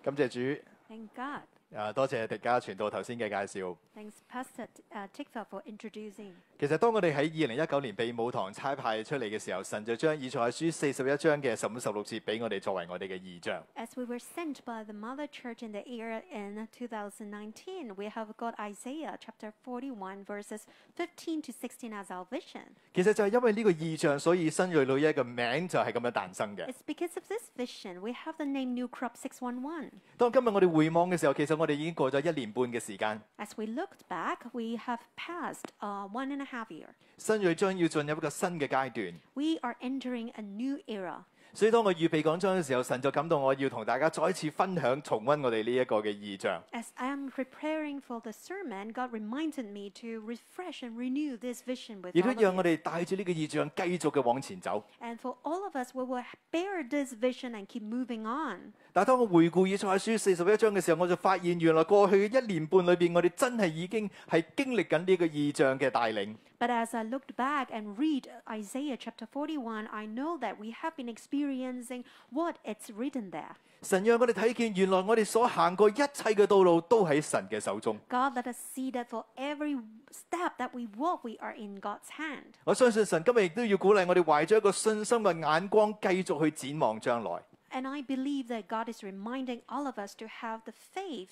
感謝主， Thank God. 多謝狄嘉傳道頭先嘅介紹。 Thanks, Pastor Tikva, for introducing. 其實當我哋喺2019年被母堂差派出嚟嘅時候，神就將以賽亞書41章嘅15、16節俾我哋作為我哋嘅異象。 As we were sent by the Mother Church in the year in 2019, we have got Isaiah chapter 41 verses 15 to 16 as our vision. 其實就係因為呢個異象，所以新銳老一嘅名就係咁樣誕生嘅。 It's because of this vision we have the name New Crop 611. 當今日我哋回望嘅時候，其實我哋已經過咗1年半嘅時間。 As we looked back, we have passed 1.5 years. 新銳將要進入一個新嘅階段。 We are entering a new era. 所以當我預備講章嘅時候，神就感動我要同大家再一次分享重溫我哋呢一個嘅異象。 As I am preparing for the sermon, God reminded me to refresh and renew this vision with 亦都 all 讓 of 我 you. 哋帶住呢個異象繼續嘅往前走。 And for all of us, we will bear this vision and keep moving on. 但係當我回顧以賽亞書41章嘅時候，我就發現原來過去嘅1年半裏邊，我哋真係已經係經歷緊呢個異象嘅帶領。 But as I looked back and read Isaiah chapter 41, I know that we have been experiencing what it's written there. 神讓我哋睇見，原來我哋所行過一切嘅道路都喺神嘅手中。 God, let us see that for every step that we walk, we are in God's hand. 我相信神今日亦都要鼓勵我哋懷咗一個信心嘅眼光，繼續去展望將來。 And I believe that God is reminding all of us to have the faith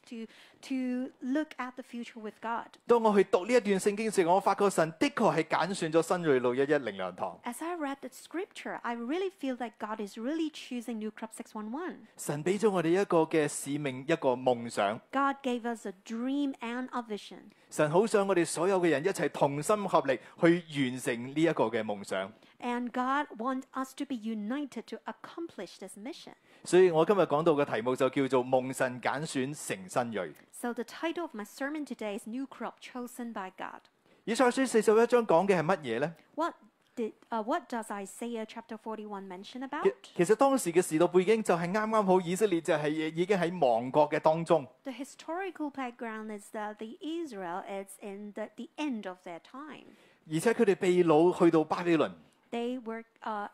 to look at the future with God. 當我去讀呢一段聖經時，我發覺神的確係揀選咗新銳路一靈糧堂。 As I read the scripture, I really feel that God is really choosing New Crop 611. 神俾咗我哋一個嘅使命，一個夢想。 God gave us a dream and a vision. 神好想我哋所有嘅人一齊同心合力去完成呢一個嘅夢想。 And God wants us to be united to accomplish this mission. 所以我今日講到嘅題目就叫做蒙神揀選成新銳。 So the title of my sermon today is New Crop Chosen by God. 以賽亞書41章講嘅係乜嘢呢？ What does Isaiah chapter 41 mention about? 其實當時嘅時代背景就係啱啱好以色列就係已經喺亡國嘅當中。 The historical background is that the Israel is in the end of their time. 而且佢哋被擄去到巴比倫。 They were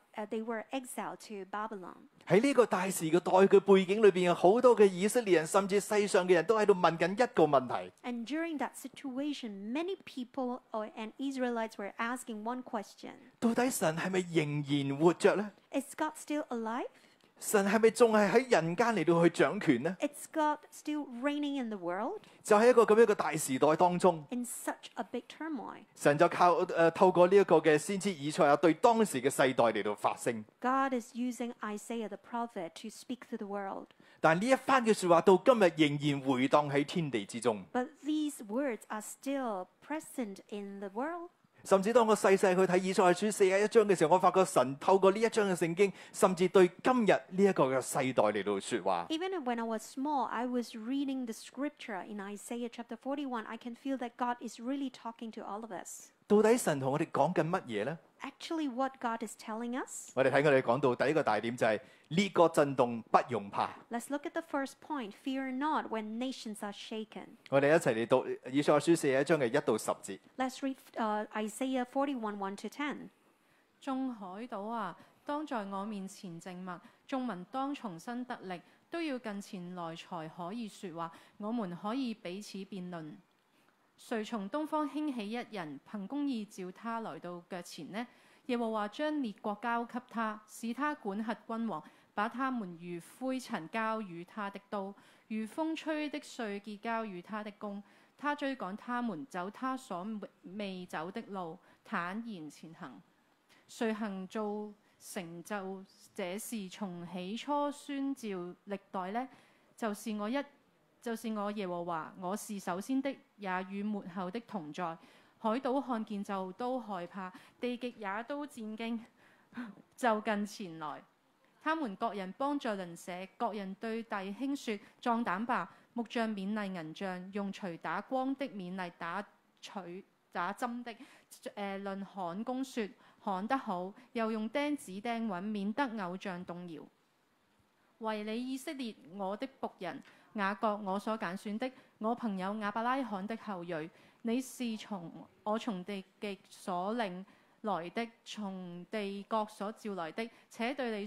exiled to Babylon. 喺呢個大時嘅代嘅背景裏邊，有好多嘅以色列人，甚至世上嘅人都喺度問緊一個問題： And during that situation, many people and Israelites were asking one question. 到底神係咪仍然活着呢？ Is God still alive? 神係咪仲係喺人間嚟到去掌權呢？ Is God still reigning in the world? 就喺一個咁樣嘅大時代當中， In such a big turmoil, 神就透過呢一個嘅先知以賽亞對當時嘅世代嚟到發聲。 God is using Isaiah the prophet to speak to the world. 但呢一番嘅説話到今日仍然回盪喺天地之中。 But these words are still present in the world. 甚至當我細細去睇以賽亞書41章嘅時候，我發覺神透過呢一章嘅聖經，甚至對今日呢一個嘅世代嚟到説話。 Even when I was small, I was reading the scripture in Isaiah chapter 41. I can feel that God is really talking to all of us. 到底神同我哋講緊乜嘢呢？ Actually, what God is telling us? 我哋睇講到第一個大點就係列國震動，不用怕。 Let's look at the first point. Fear not when nations are shaken. 我哋一齊嚟讀以賽亞書41章嘅1到10節。 Let's read Isaiah 41, 1 to 10. 眾海島啊，當在我面前靜默；眾民當重新得力，都要近前來才可以說話。我們可以彼此辯論。誰從東方興起一人，憑公義召他來到腳前呢？耶和華將列國交給他，使他管轄君王，把他們如灰塵交與他的刀，如風吹的碎結交與他的弓。他追趕他們，走他所未走的路，坦然前行。誰行做成就這事，從起初宣召歷代呢？就是我耶和華，我是首先的，也與末後的同在。海島看見就都害怕，地極也都戰驚，就近前來。他們各人幫助鄰舍，各人對弟兄說：壯膽吧！木匠勉勵銀匠，用錘打光的勉勵打針的。論焊工說：焊得好，又用釘子釘穩，免得偶像動搖。為你以色列，我的僕人雅各，我所揀選的，我朋友亞伯拉罕的後裔，你是從地極所領來的，從地國所召來的，且對你說：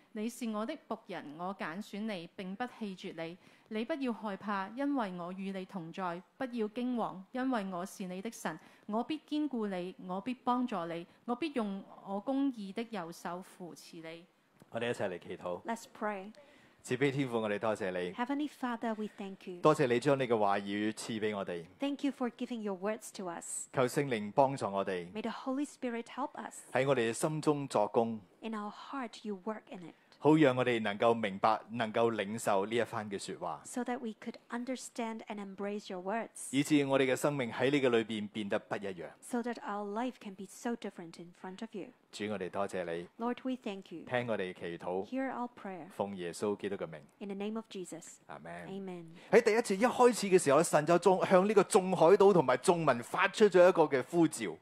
你是我的僕人，我揀選你，並不棄絕你。你不要害怕，因為我與你同在；不要驚惶，因為我是你的神。我必堅固你，我必幫助你，我必用我公義的右手扶持你。 我哋一齊嚟祈禱。 Let's pray. 慈悲天父，我哋多謝你， Heavenly Father, we thank you. 多謝你將你嘅話語賜俾我哋。 Thank you for giving your words to us. 求聖靈幫助我哋 May the Holy Spirit help us. 喺我哋嘅心中作工， In our heart, you work in it, 好讓我哋能夠明白、能夠領受呢一番嘅說話， so that we could understand and embrace your words, 以致我哋嘅生命喺你嘅裏邊變得不一樣。 so that our life can be so different in front of you. 主，我哋多謝你， Lord, we thank you. 聽我哋祈禱， Hear our prayer. 奉耶穌基督嘅名， In the name of Jesus. 阿門。 Amen. 喺第一節一開始嘅時候，神就向呢個眾海島同埋眾民發出咗一個嘅呼召。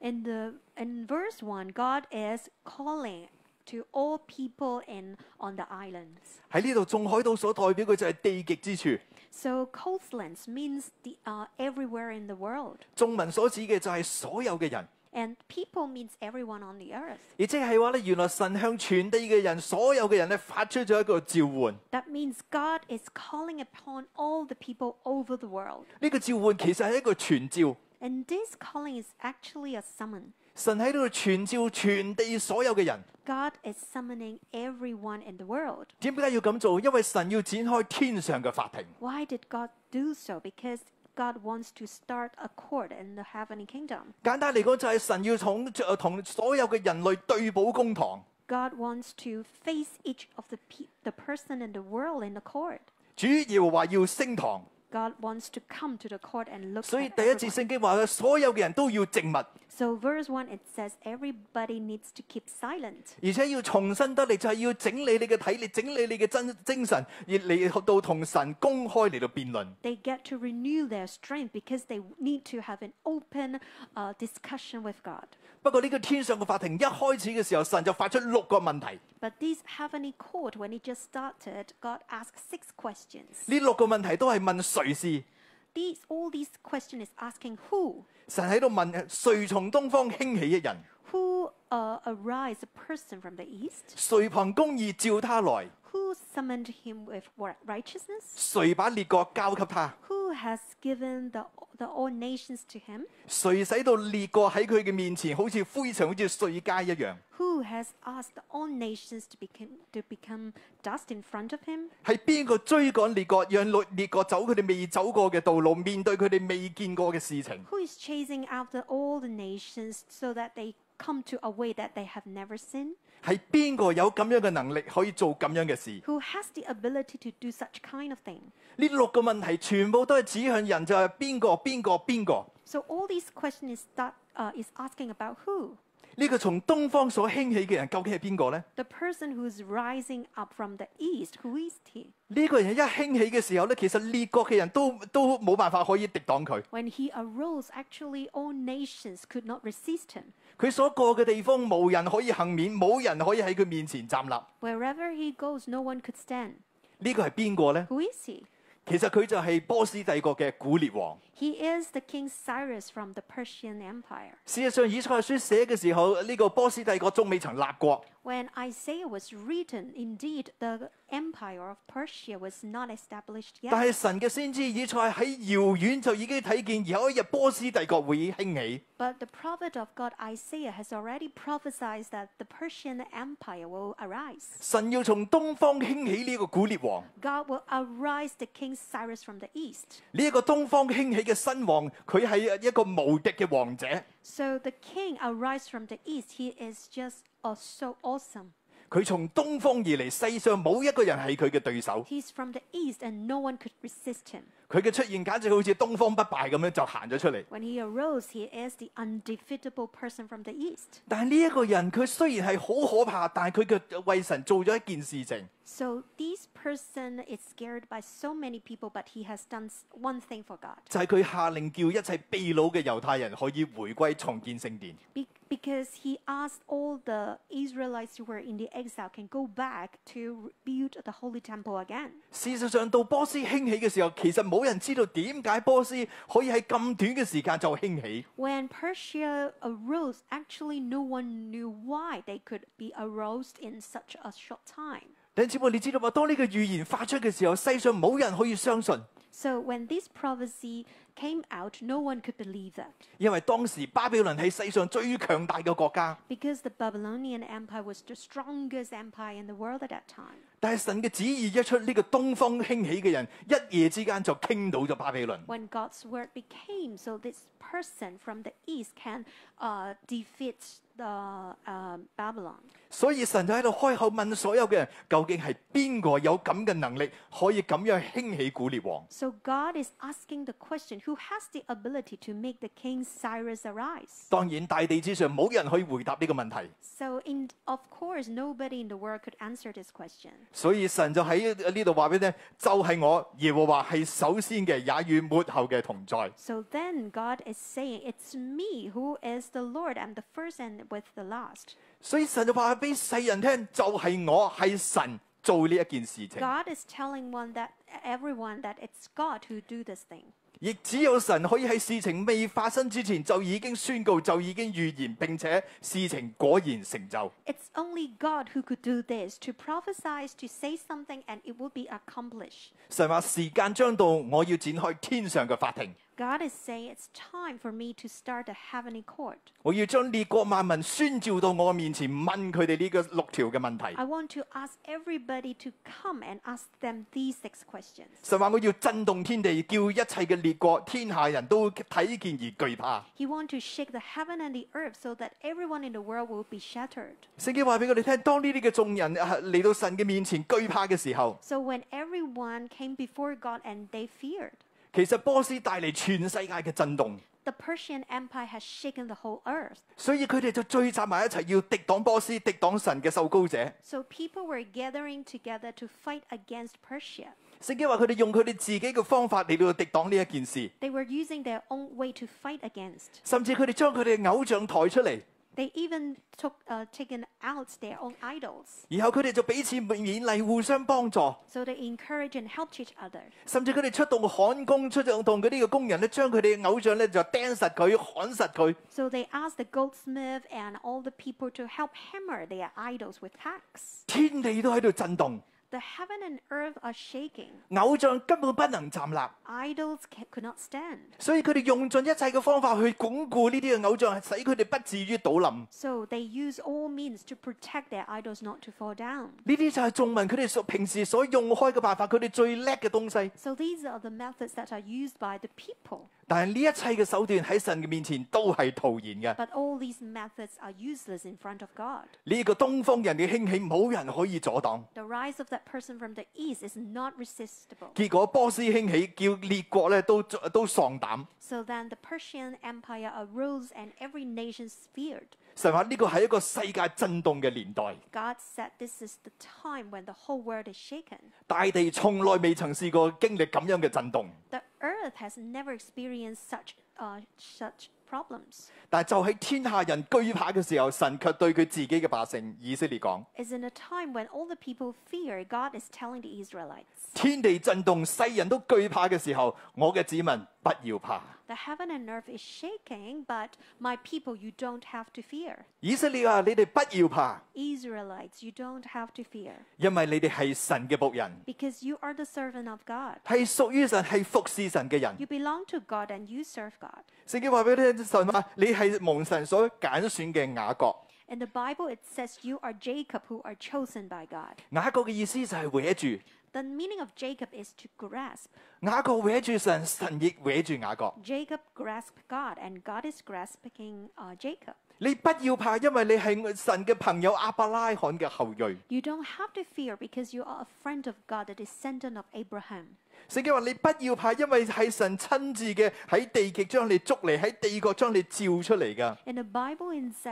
In verse 1, God is calling to all people on the islands. 喺呢度，眾海島所代表嘅就係地極之處， So coastlands means everywhere in the world. 眾民所指嘅就係所有嘅人。 And people means everyone on the earth. 亦即係話咧，原來神向全地嘅人，所有嘅人咧發出咗一個召喚。 That means God is calling upon all the people over the world. 呢個召喚其實係一個傳召， And this calling is actually a summon. 神喺度傳召全地所有嘅人。 God is summoning everyone in the world. 點解要咁做？因為神要展開天上嘅法庭。 Why did God do so? Because God wants to start a court in the heavenly kingdom. 簡單嚟講，就係神要同所有嘅人類對簿公堂。 God wants to face each of the person in the world in the court. 主耶和華要升堂， God wants to come to the court and look 所以 at 第一節 everyone. 聖經話咧，所有嘅人都要靜默， So verse 1 it says everybody needs to keep silent. 而且要重新得力，就係要整理你嘅體力，整理你嘅精神，而嚟到同神公開嚟到辯論。 They get to renew their strength because they need to have an open discussion with God. 不過呢個天上嘅法庭一開始嘅時候，神就發出6個問題。 But this heavenly court, when it just started, God asked 6 questions. 呢6個問題都係問誰是。 All these questions is asking who. 神喺度問誰從東方興起一人， Who arise a person from the east? 誰憑公義召他來， Who summoned him with righteousness? 誰把列國交給他， Who has given the all nations to him? 誰使到列國喺佢嘅面前好似灰塵，好似碎秸一樣。 Who has asked all nations to become dust in front of him? 係邊個追趕列國，讓列國走佢哋未走過嘅道路，面對佢哋未見過嘅事情？ Who is chasing after all the nations so that they come to a way that they have never seen? 係邊個有咁樣嘅能力可以做咁樣嘅事？ Who has the ability to do such kind of thing? 呢6個問題全部都係指向人，就係邊個。 So all these questions is asking about who? 呢個從東方所興起嘅人究竟係邊個呢？ The person who is rising up from the east, who is he? 呢個人一興起嘅時候咧，其實列國嘅人都冇辦法可以敵擋佢。 When he arose, actually all nations could not resist him. 佢所過嘅地方，無人可以幸免，冇人可以喺佢面前站立。呢 Wherever he goes, no one could stand. 個係邊個呢？ Who is he? 其實佢就係波斯帝國嘅古列王。 He is the King Cyrus from the Persian Empire. 事實上，以賽亞書寫嘅時候，呢個波斯帝國仲未曾立國。 When Isaiah was written, indeed, the empire of Persia was not established 但 yet. 係神嘅先知以賽亞喺遙遠就已經睇見有一日波斯帝國會興起。 But the prophet of God, Isaiah, has already prophesied that the Persian Empire will arise. 神要從東方興起呢個古列王， God will arise the King Cyrus from the east. 呢一個東方興起嘅新王，佢係一個無敵嘅王者。 So the king arise from the east. He is just so awesome. 佢從東方而嚟，世上冇一個人係佢嘅對手。 He's from the east and no one could resist him. 佢嘅出現簡直好似東方不敗咁樣就行咗出嚟。 When he arose, he is the undefeatable person from the east. 但係呢一個人，佢雖然係好可怕，但係佢嘅為神做咗一件事情。 So this person is scared by so many people, but he has done one thing for God. 就係佢下令叫一切被擄嘅猶太人可以回歸重建聖殿。 Because he asked all the Israelites who were in the exile can go back to build the holy temple again. 事實上，到波斯興起嘅時候，其實冇人知道點解波斯可以喺咁短嘅時間就興起。 When Persia arose, actually no one knew why they could be arose in such a short time. 弟兄姊妹，你知道嗎？當呢個預言發出嘅時候，世上冇人可以相信， So when this prophecy came out, no one could believe that 因為當時巴比倫係世上最強大嘅國家。 because the Babylonian Empire was the strongest empire in the world at that time. 但係神嘅旨意一出，呢個東方興起嘅人一夜之間就傾倒咗巴比倫。 When God's word became, so this person from the east can defeat the Babylon. 所以神就喺度開口問所有嘅人，究竟係邊個有咁嘅能力，可以咁樣興起古列王？ So God is asking the question, who has the ability to make the king Cyrus arise? 當然，大地之上冇人可以回答呢個問題。 So of course, nobody in the world could answer this question. 所以神就喺呢度話俾你聽，就係我耶和華係首先嘅，也與末後嘅同在。 So then God is saying, it's me who is the Lord. I'm the first and with the last. 所以神就話俾世人聽，就係我係神做呢一件事情， God is telling everyone that it's God who do this thing. 亦只有神可以喺事情未發生之前就已經宣告，就已經預言，並且事情果然成就。 It's only God who could do this, to prophesy, to say something, and it will be accomplished. 神話時間將到，我要展開天上嘅法庭， God is saying it's time for me to start the heavenly court. 我要將列國萬民宣召到我面前，問佢哋呢個6條嘅問題。 I want to ask everybody to come and ask them these 6 questions. 神話我要震動天地，叫一切嘅列國、天下人都睇見而懼怕。 He wants to shake the heaven and the earth so that everyone in the world will be shattered. 聖經話俾我哋聽，當呢啲嘅眾人嚟到神嘅面前懼怕嘅時候， So when everyone came before God and they feared, 其實波斯帶嚟全世界嘅震動， the Persian Empire has shaken the whole earth. 所以佢哋就聚集埋一齊，要敵擋波斯，敵擋神嘅受膏者。 So people were gathering together to fight against Persia. 聖經話佢哋用佢哋自己嘅方法嚟到敵擋呢一件事， They were using their own way to fight against. 甚至佢哋將佢哋嘅偶像抬出嚟， They even taken out their own idols. 然後佢哋就彼此勉勵，互相幫助， So they encourage and helped each other. 甚至佢哋出動焊工，出動嗰啲嘅工人咧，將佢哋嘅偶像咧就釘實佢，焊實佢。 So they asked the goldsmith and all the people to help hammer their idols with tacks. 天地都喺度震動， The heaven and earth are shaking. 偶像根本不能站立， Idols could not stand. 所以佢哋用盡一切嘅方法去鞏固呢啲嘅偶像，使佢哋不至於倒冧。 So they use all means to protect their idols not to fall down. 呢啲就係眾民佢哋平時所用開嘅辦法，佢哋最叻嘅東西。 So these are the methods that are used by the people. 但係呢一切嘅手段喺神嘅面前都係徒然嘅。 But all these methods are useless in front of God. 呢個東方人嘅興起，冇人可以阻擋。 The rise of that person from the east is not resistible. 結果波斯興起，叫列國咧都喪膽。 So then the Persian Empire arose and every nation feared. 神話呢個係一個世界震動嘅年代， God said this is the time when the whole world is shaken. 大地從來未曾試過經歷咁樣嘅震動。 The earth has never experienced such problems. 但係就喺天下人懼怕嘅時候，神卻對佢自己嘅百姓以色列講： It's in a time when all the people fear, God is telling the Israelites. 天地震動，世人都懼怕嘅時候，我嘅子民不要怕。 The heaven and earth is shaking, but my people, you don't have to fear. 以色列啊，你哋不要怕， Israelites, you don't have to fear. 因為你哋係神嘅僕人， Because you are the servant of God. 係屬於神、係服侍神嘅人。 You belong to God and you serve God. 聖經話俾你聽，神話你係蒙神所揀選嘅雅各。 In the Bible, it says you are Jacob who are chosen by God. 雅各嘅意思就係搲住， The meaning of Jacob is to grasp. 雅各搲住神，神亦搲住雅各。 Jacob grasped God and God is grasping Jacob. 你不要怕，因為你係神嘅朋友亞伯拉罕嘅後裔。 You don't have to fear because you are a friend of God, the descendant of Abraham. 聖經話你不要怕，因為係神親自嘅喺地極將你捉嚟，喺地國將你召出嚟噶。 In the Bible,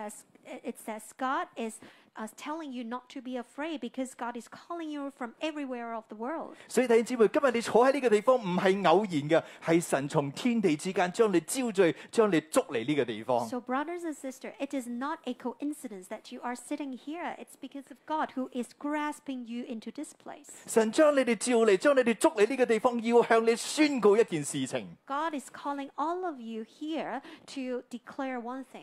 it says God is telling you not to be afraid because God is calling you from everywhere of the world. 所以弟兄姊妹，今日你坐喺呢個地方唔係偶然嘅，係神從天地之間將你招聚，將你捉嚟呢個地方。 So brothers and sisters, it is not a coincidence that you are sitting here. It's because of God who is grasping you into this place. 神將你哋召嚟，將你哋捉嚟呢個地方，要向你宣告一件事情。 God is calling all of you here to declare one thing.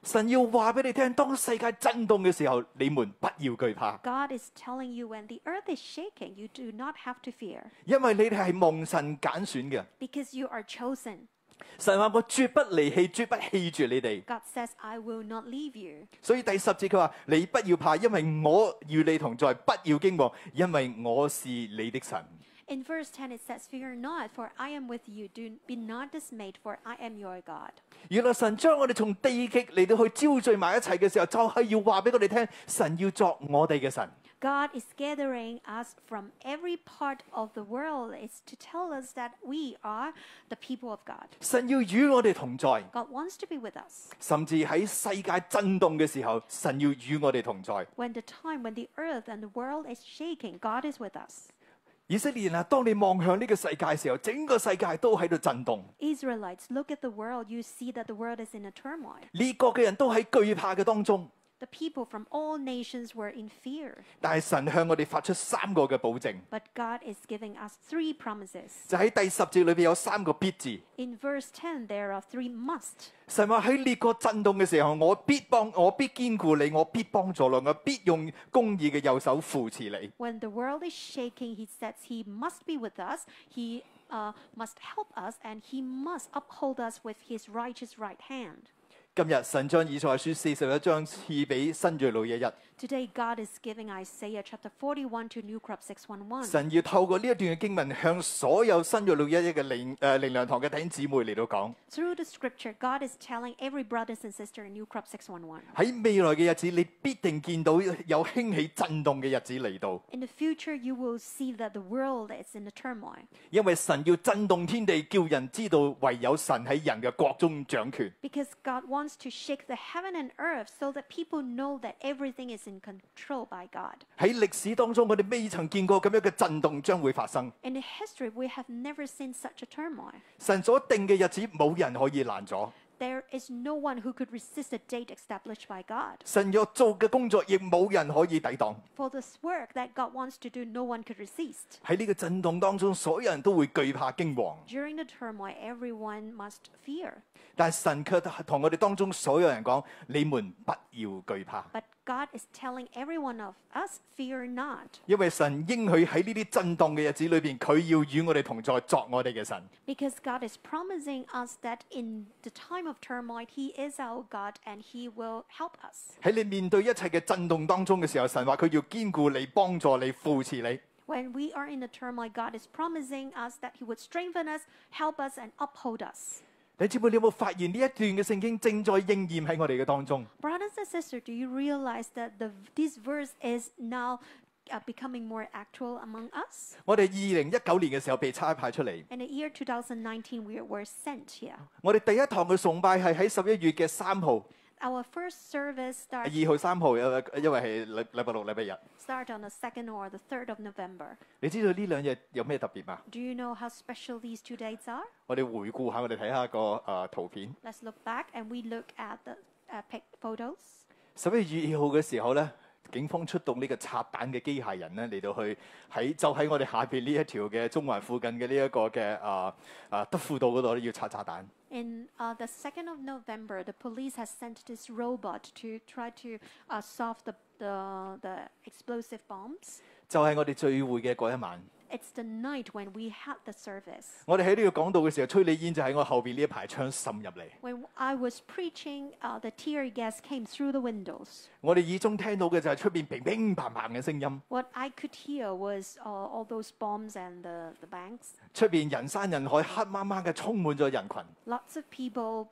神要話俾你聽，當世界震動嘅時候，你們不要懼怕， God is telling you when the earth is shaking, you do not have to fear 因為你哋係蒙神揀選嘅。 because you are chosen. 神話我絕不離棄，絕不棄絕你哋。 God says, I will not leave you. 所以第10節佢話：你不要怕，因為我與你同在；不要驚惶，因為我是你的神。 In verse 10 it says, Fear not, for I am with you. Do be not dismayed, for I am your God. 原來神將我哋從地極嚟到去招聚埋一齊嘅時候，就係要話俾我哋聽，神要作我哋嘅神。 God is gathering us from every part of the world. It's to tell us that we are the people of God. 神要與我哋同在， God wants to be with us. 甚至喺世界震動嘅時候，神要與我哋同在。 When the earth and the world is shaking, God is with us. 以色列人啊，當你望向呢個世界嘅時候，整個世界都喺度震動， Israelites, look at the world. You see that the world is in a turmoil. 列國嘅人都喺懼怕嘅當中。 The people from all nations were in fear. 但係神向我哋發出3個嘅保證， But God is giving us 3 promises. 就喺第10節裏邊有3個必字。 In verse 10, there are 3 must. 神話喺列國震動嘅時候，我必堅固你，我必幫助你，我必用公義嘅右手扶持你。 When the world is shaking, he says he must be with us. He must help us, and he must uphold us with his righteous right hand. 今日神將以賽亞書41章賜俾新銳611。 Today, God is giving Isaiah chapter 41 to New Crop 611. 神要透過呢一段嘅經文，向所有新銳611嘅靈糧堂嘅弟兄姊妹嚟到講， Through the scripture, God is telling every brothers and sister in New Crop 611. 喺未來嘅日子，你必定見到有興起震動嘅日子嚟到， In the future, you will see that the world is in a turmoil. 因為神要震動天地，叫人知道唯有神喺人嘅國中掌權。 Because God wants to shake the heaven and earth so that people know that everything is in control by God. 喺歷史當中，我哋未曾見過咁樣嘅震動將會發生。 In the history, we have never seen such a turmoil. 神所定嘅日子，冇人可以攔阻。 There is no one who could resist the date established by God. 神要做嘅工作，亦冇人可以抵擋。 For this work that God wants to do, no one could resist. 喺呢個震動當中，所有人都會懼怕驚惶， During the turmoil, everyone must fear. 但係神卻同我哋當中所有人講：你們不要懼怕， But God is telling every one of us, fear not. 因為神應許喺呢啲震動嘅日子裏邊，佢要與我哋同在，作我哋嘅神。 Because God is promising us that in the time of turmoil, He is our God and He will help us. 喺你面對一切嘅震動當中嘅時候，神話佢要堅固你、幫助你、扶持你。 When we are in the turmoil, God is promising us that He would strengthen us, help us, and uphold us. 你知唔知你有冇發現呢一段嘅聖經正在應驗喺我哋嘅當中？ Brothers and sisters, do you realize that this verse is now becoming more actual among us? 我哋2019年嘅時候被差派出嚟， In the year 2019, we were sent here. 我哋第一堂嘅崇拜係喺11月嘅3號、 Our first service 2號、3號，因為係禮拜六、禮拜日。 start on the 2nd or the 3rd of November. 你知道呢兩日有咩特別嗎？ Do you know how special these 2 dates are? 我哋回顧下，我哋睇下個圖片。 Let's look back and we look at the photos. 11月2號嘅時候咧，警方出動呢個拆彈嘅機械人咧嚟到去喺我哋下邊呢一條嘅中環附近嘅呢一個嘅德輔道嗰度咧要拆炸彈。 In the 2nd of November, the police has sent this robot to try to solve the explosive bombs. 就係我哋聚會嘅嗰一晚。 It's the night when we had the service. 我哋喺呢個講道嘅時候，催淚煙就喺我後邊呢一排窗滲入嚟。 When I was preaching, the tear gas came through the windows. 我哋耳中聽到嘅就係出邊乒乒乓乓嘅聲音， What I could hear was all those bombs and the bangs. 出邊人山人海，黑掹掹嘅充滿咗人群。 Lots of people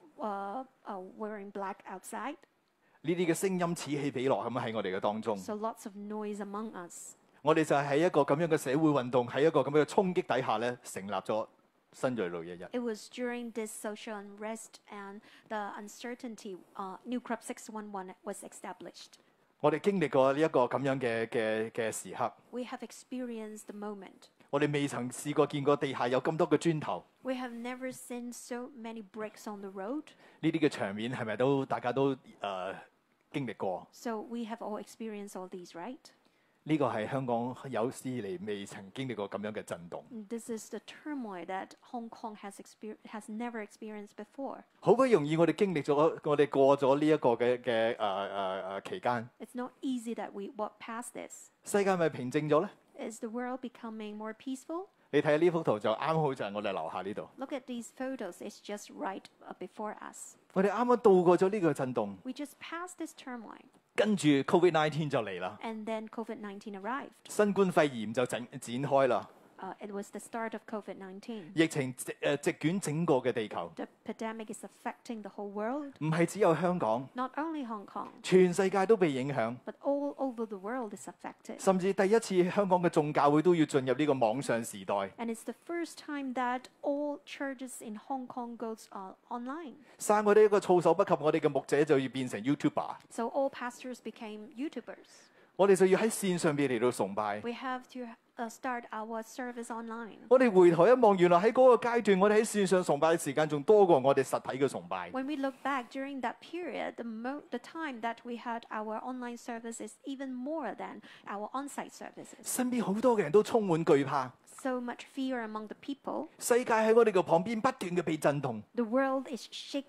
wearing black outside. 呢啲嘅聲音此起彼落咁喺我哋嘅當中。 So lots of noise among us. 我哋就係喺一個咁樣嘅社會運動，喺一個咁樣嘅衝擊底下咧，成立咗新銳611。 It was during this social unrest and the uncertainty, New Crop 611 was established. 我哋經歷過呢一個咁樣嘅時刻， We have experienced the moment. 我哋未曾試過見過地下有咁多嘅磚頭。 We have never seen so many bricks on the road. 呢啲嘅場面係咪大家都經歷過？ So we have all experienced all these, right? 呢個係香港有史以嚟未曾經歷過咁樣嘅震動。 This is the turmoil that Hong Kong has never experienced before. 好不容易我哋經歷咗，我哋過咗呢一個嘅期間， It's not easy that we walk past this. 世界咪平靜咗咧？ Is the world becoming more peaceful? 你睇下呢幅圖就啱好就係我哋樓下呢度。 Look at these photos. It's just right before us. 我哋啱啱度過咗呢個震動， We just passed this turmoil. 跟住 COVID-19 就嚟啦， And then COVID-19 arrived. 新冠肺炎就展開啦， It was the start of COVID-19. 疫情席捲整個嘅地球， The pandemic is affecting the whole world, 唔係只有香港， not only Hong Kong, 全世界都被影響。 but all over the world is affected. 甚至第一次香港嘅眾教會都要進入呢個網上時代。 And it's the first time that all churches in Hong Kong goes online. 生我哋一個措手不及，我哋嘅牧者就要變成 YouTuber， So all pastors became YouTubers. 我哋就要喺線上邊嚟到崇拜。 We have to start our service online. 我哋回頭一望，原來喺嗰個階段，我哋喺線上崇拜嘅時間仲多過我哋實體嘅崇拜。 When we look back during that period, the time that we had our online service is even more than our on-site services. 身邊好多嘅人都充滿懼怕， So much fear among the people. 世界喺我哋嘅旁邊不斷嘅被震動， The world is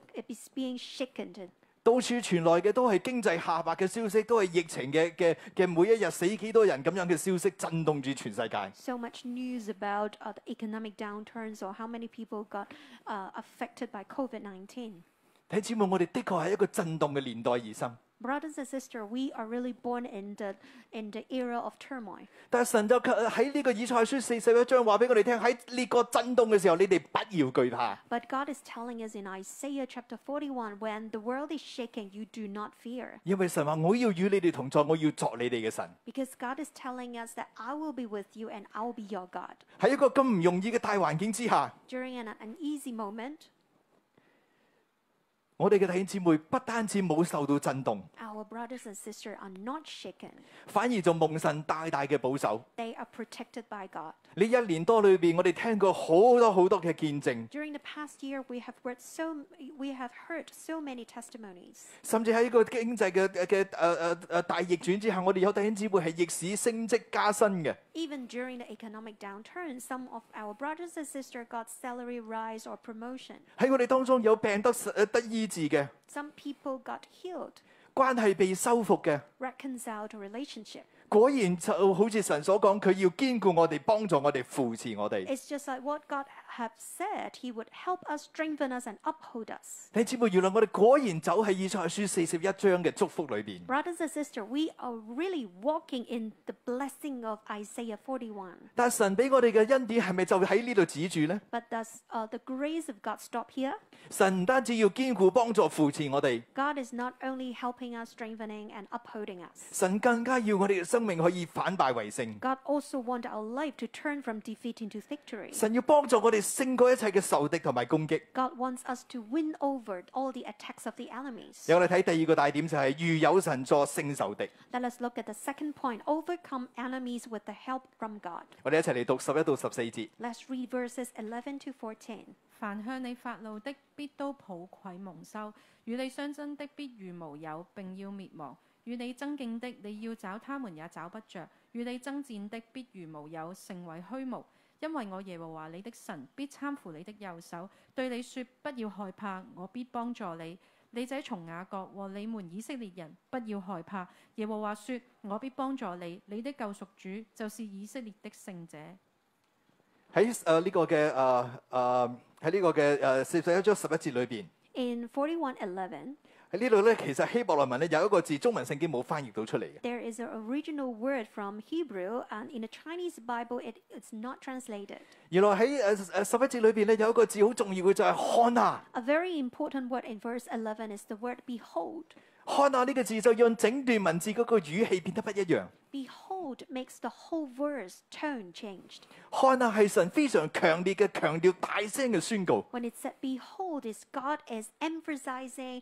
being shaken. 到處傳來嘅都係經濟下滑嘅消息，都係疫情嘅每一日死幾多人咁樣嘅消息，震動住全世界。 So much news about the economic downturns or how many people got affected by COVID-19. 弟兄姊妹，我哋的確係一個震動嘅年代而生。 Brothers and sisters, we are really born in the era of turmoil. 但係神就喺呢個以賽亞書41章話俾我哋聽，喺呢個震動嘅時候，你哋不要懼怕。 But God is telling us in Isaiah chapter 41, when the world is shaking, you do not fear. 因為神話我要與你哋同在，我要作你哋嘅神。 Because God is telling us that I will be with you and I will be your God. 喺一個咁唔容易嘅大環境之下， During an uneasy moment, 我哋嘅弟兄姊妹不單止冇受到震動， our brothers and sisters are not shaken. 反而就蒙神大大嘅保守。 They are protected by God. 呢一年多裏邊，我哋聽過好多嘅見證， During the past year, we have heard so many testimonies. 甚至喺呢個經濟嘅大逆轉之下，我哋有弟兄姊妹係逆市升職加薪嘅。 Even during the economic downturn, some of our brothers and sisters got salary rise or promotion. 喺我哋當中有病得醫治嘅， Some people got healed, 關係被修復嘅。 reconciled to relationship. 果然就好似神所講，佢要堅固我哋，幫助我哋，扶持我哋。 It's just like what God have said. He would help us, strengthen us, and uphold us. 弟兄姊妹，原來我哋果然走喺以賽亞書41章嘅祝福裏邊。 Brothers and sisters, we are really walking in the blessing of Isaiah 41. 但神俾我哋嘅恩典係咪就喺呢度止住呢？ But does the grace of God stop here? 神唔單止要堅固、幫助、扶持我哋， God is not only helping us, strengthening, and upholding us. 神更加要我哋嘅生命可以反敗為勝。 God also wants our life to turn from defeat into victory. 神要幫助我哋勝過一切嘅仇敵同埋攻擊。 God wants us to win over all the attacks of the enemies. 有我哋睇第二個大點就係、如有神助勝仇敵。 Let us look at the second point, overcome enemies with the help from God. 我哋一齊嚟讀11到14節。 Let's read verses 11 to 14. 凡向你發怒的，必都抱愧蒙羞；與你相爭的，必如無有，並要滅亡；與你爭競的，你要找他們也找不着；與你爭戰的，必如無有，成為虛無。因為我耶和華你的神必攙扶你的右手，對你說：不要害怕，我必幫助你。你這從雅各和你們以色列人，不要害怕。耶和華說：我必幫助你，你的救贖主就是以色列的聖者。 喺呢個嘅喺呢個嘅41章11節裏邊， In 41:11, 喺呢度咧，其實希伯來文咧有一個字，中文聖經冇翻譯到出嚟嘅。 there is an original word from Hebrew, and in the Chinese Bible, it's not translated. 原來喺11節裏邊咧有一個字好重要嘅，就係看啊。 A very important word in verse 11 is the word behold. 看啊呢個字就讓整段文字嗰個語氣變得不一樣。 Behold makes the whole verse tone changed. 看啊係神非常強烈嘅強調，大聲嘅宣告。 When it said behold, is God is emphasizing,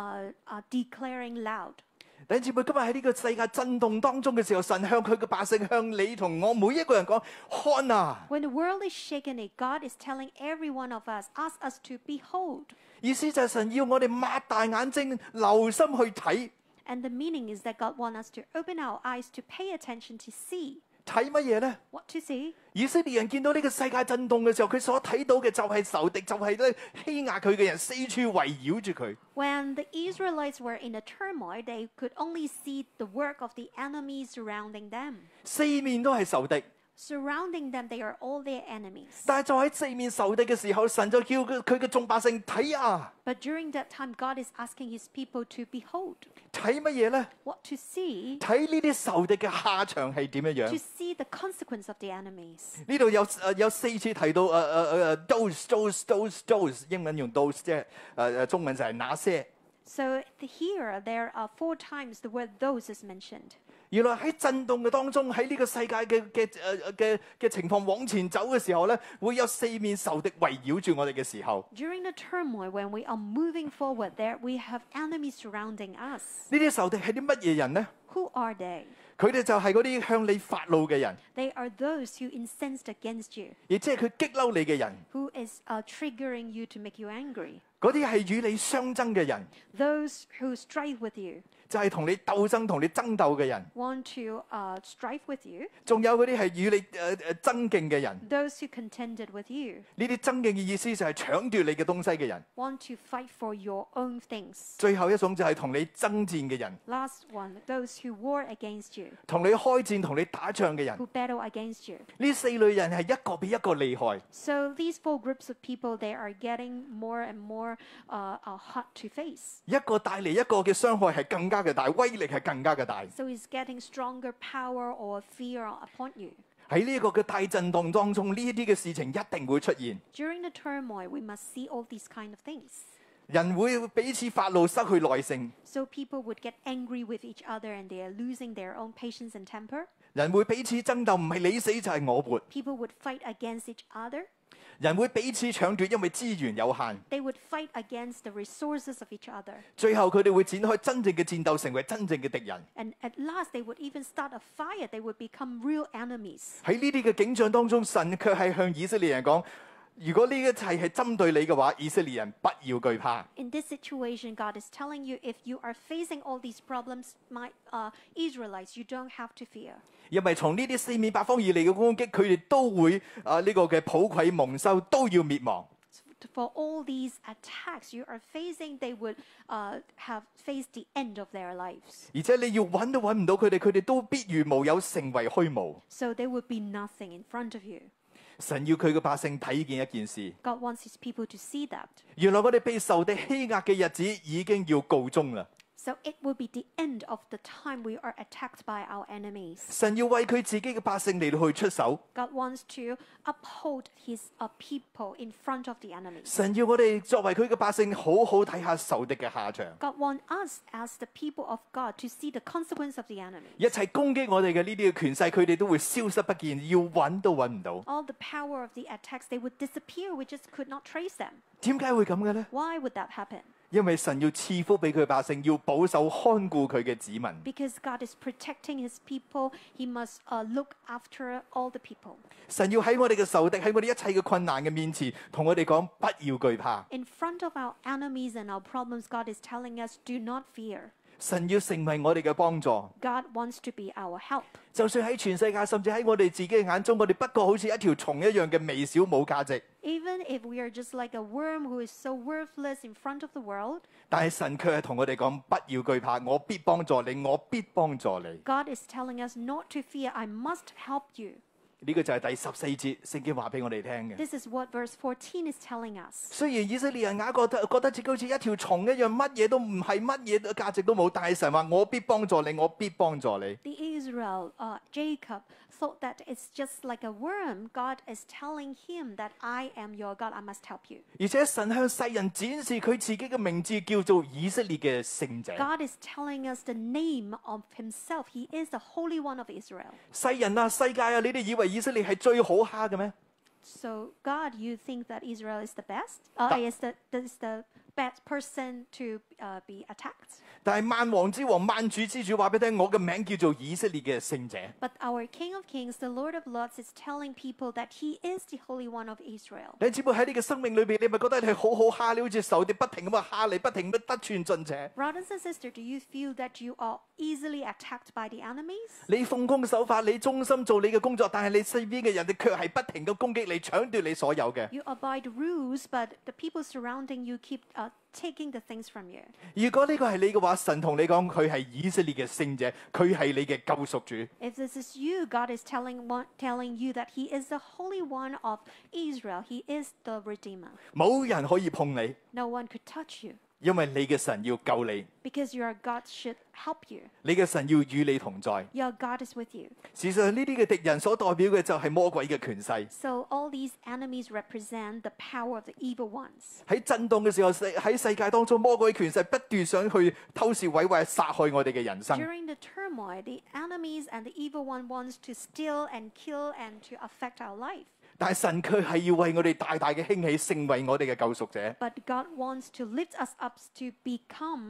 declaring loud. 弟兄姊妹，今日喺呢個世界震動當中嘅時候，神向佢嘅百姓，向你同我每一個人講：看啊！ When the world is shaking, God is telling every one of us, ask us to behold. 意思就係神要我哋擘大眼睛，留心去睇。 And the meaning is that God wants us to open our eyes to pay attention to see. 睇乜嘢呢？ What to see? 以色列人見到呢個世界震動嘅時候，佢所睇到嘅就係仇敵，就係咧欺壓佢嘅人，四處圍繞住佢。 When the Israelites were in a turmoil, they could only see the work of the enemy surrounding them. 四面都係仇敵， Surrounding them, they are all their enemies. 但係就喺四面仇敵嘅時候，神就叫佢嘅眾百姓睇啊， But during that time, God is asking his people to behold. 睇乜嘢呢？ What to see? 睇呢啲仇敵嘅下場係點樣 To 樣？ see the consequence of the enemies. 呢度有四次提到those，英文用 those 即係中文就係那些。 So here, there are 4 times the word those is mentioned. 原來喺震動嘅當中，喺呢個世界嘅情況往前走嘅時候咧，會有四面仇敵圍繞住我哋嘅時候， During the turmoil, when we are moving forward, there we have enemies surrounding us. 呢啲仇敵係啲乜嘢人呢？ Who are they? 佢哋就係嗰啲向你發怒嘅人， They are those who incensed against you, 亦即係佢激嬲你嘅人。 who is triggering you to make you angry. 嗰啲係與你相爭嘅人， Those who strive with you, 就係同你鬥爭、同你爭鬥嘅人。 want to strive with you. 仲有嗰啲係與你爭競嘅人。 Those who contended with you, 呢啲爭競嘅意思就係搶奪你嘅東西嘅人。 want to fight for your own things. 最後一種就係同你爭戰嘅人， Last one, those who war against you, 同你開戰、同你打仗嘅人。 who battle against you. 呢四類人係一個比一個厲害。 So these 4 groups of people, they are getting more and more hot to face. 一個帶嚟一個嘅傷害係更加嘅大，威力係更加嘅大。 So it's getting stronger power or fear upon you. 喺呢一個嘅大震動當中，呢一啲嘅事情一定會出現。 During the turmoil, we must see all these kind of things. 人會彼此發怒，失去耐性。 So people would get angry with each other and they are losing their own patience and temper. 人會彼此爭鬥，唔係你死就係我活。 People would fight against each other. 人會彼此搶奪，因為資源有限。 They would fight against the resources of each other. 最後佢哋會展開真正嘅戰鬥，成為真正嘅敵人。 And at last, they would even start a fire. They would become real enemies. 喺呢啲嘅景象當中，神卻係向以色列人講：如果呢一切係針對你嘅話，以色列人不要懼怕。 In this situation, God is telling you, if you are facing all these problems, my Israelites, you don't have to fear. 因為從呢啲四面八方而嚟嘅攻擊，佢哋都會呢個嘅抱愧蒙羞，都要滅亡。 For all these attacks you are facing, they would have faced the end of their lives. 而且你要揾都揾唔到佢哋，佢哋都必如無有，成為虛無。 So they would be nothing in front of you. 神要佢嘅百姓睇見一件事， God wants his people to see that. 原來我哋被仇敵欺壓嘅日子已經要告終啦。 So it will be the end of the time we are attacked by our enemies. 神要為佢自己嘅百姓嚟到去出手， God wants to uphold his people in front of the enemies. 神要我哋作為佢嘅百姓，好好睇下仇敵嘅下場。 God wants us as the people of God to see the consequence of the enemy. 一切攻擊我哋嘅呢啲嘅權勢，佢哋都會消失不見，要揾都揾唔到。 All the power of the attacks, they would disappear. We just could not trace them. 點解會咁嘅呢？ Why would that happen? 因為神要賜福俾佢嘅百姓，要保守看顧佢嘅子民。 Because God is protecting his people, he must look after all the people. 神要喺我哋嘅仇敵，喺我哋一切嘅困難嘅面前，同我哋講不要懼怕。 In front of our enemies and our problems, God is telling us, do not fear. 神要成為我哋嘅幫助。 God wants to be our help. 就算喺全世界，甚至喺我哋自己嘅眼中，我哋不過好似一條蟲一樣嘅微小冇價值。 Even if we are just like a worm who is so worthless in front of the world, 但係神卻係同我哋講不要懼怕，我必幫助你，我必幫助你。 God is telling us not to fear. I must help you. 呢個就係第14節聖經話俾我哋聽嘅。 This is what verse 14 is telling us. 雖然以色列人覺得自己好似一條蟲一樣，乜嘢都唔係，乜嘢價值都冇，但係神話我必幫助你，我必幫助你。 The Israel, Jacob, thought that it's just like a worm. God is telling him that I am your God. I must help you. 而且神向世人展示佢自己嘅名字，叫做以色列嘅聖者。 God is telling us the name of himself. He is the Holy One of Israel. 世人啊，世界啊，你哋以為以色列係最好蝦嘅咩？ So God, you think that Israel is the best? But- Is the bad person to be attacked. 但係萬王之王、萬主之主話俾你聽，我嘅名叫做以色列嘅聖者。 But our King of Kings, the Lord of Lords, is telling people that He is the Holy One of Israel. 你只不過喺你嘅生命裏邊，你咪覺得你係好好蝦，你好似仇敵不停咁蝦你，不停咁得寸進尺。 Brothers and sisters, do you feel that you are easily attacked by the enemies? 你奉公守法，你忠心做你嘅工作，但係你身邊嘅人，你卻係不停咁攻擊你，搶奪你所有嘅。 You abide rules, but the people surrounding you keep taking the things from you. 如果呢個係你嘅話，神同你講佢係以色列嘅聖者，佢係你嘅救贖主。 If this is you, God is telling you that He is the Holy One of Israel. He is the Redeemer. 冇人可以碰你， No one could touch you 因為你嘅神要救你， because your God should help you. 你嘅神要與你同在。 Your God is with you. 事實上呢啲嘅敵人所代表嘅就係魔鬼嘅權勢。 So all these enemies represent the power of the evil ones. 喺震動嘅時候，喺世界當中，魔鬼權勢不斷想去偷竊、毀壞、殺害我哋嘅人生。 During the turmoil, the enemies and the evil one wants to steal and kill and to affect our life. 但係神卻係要為我哋大大嘅興起，成為我哋嘅救贖者。 But God wants to lift us up to become,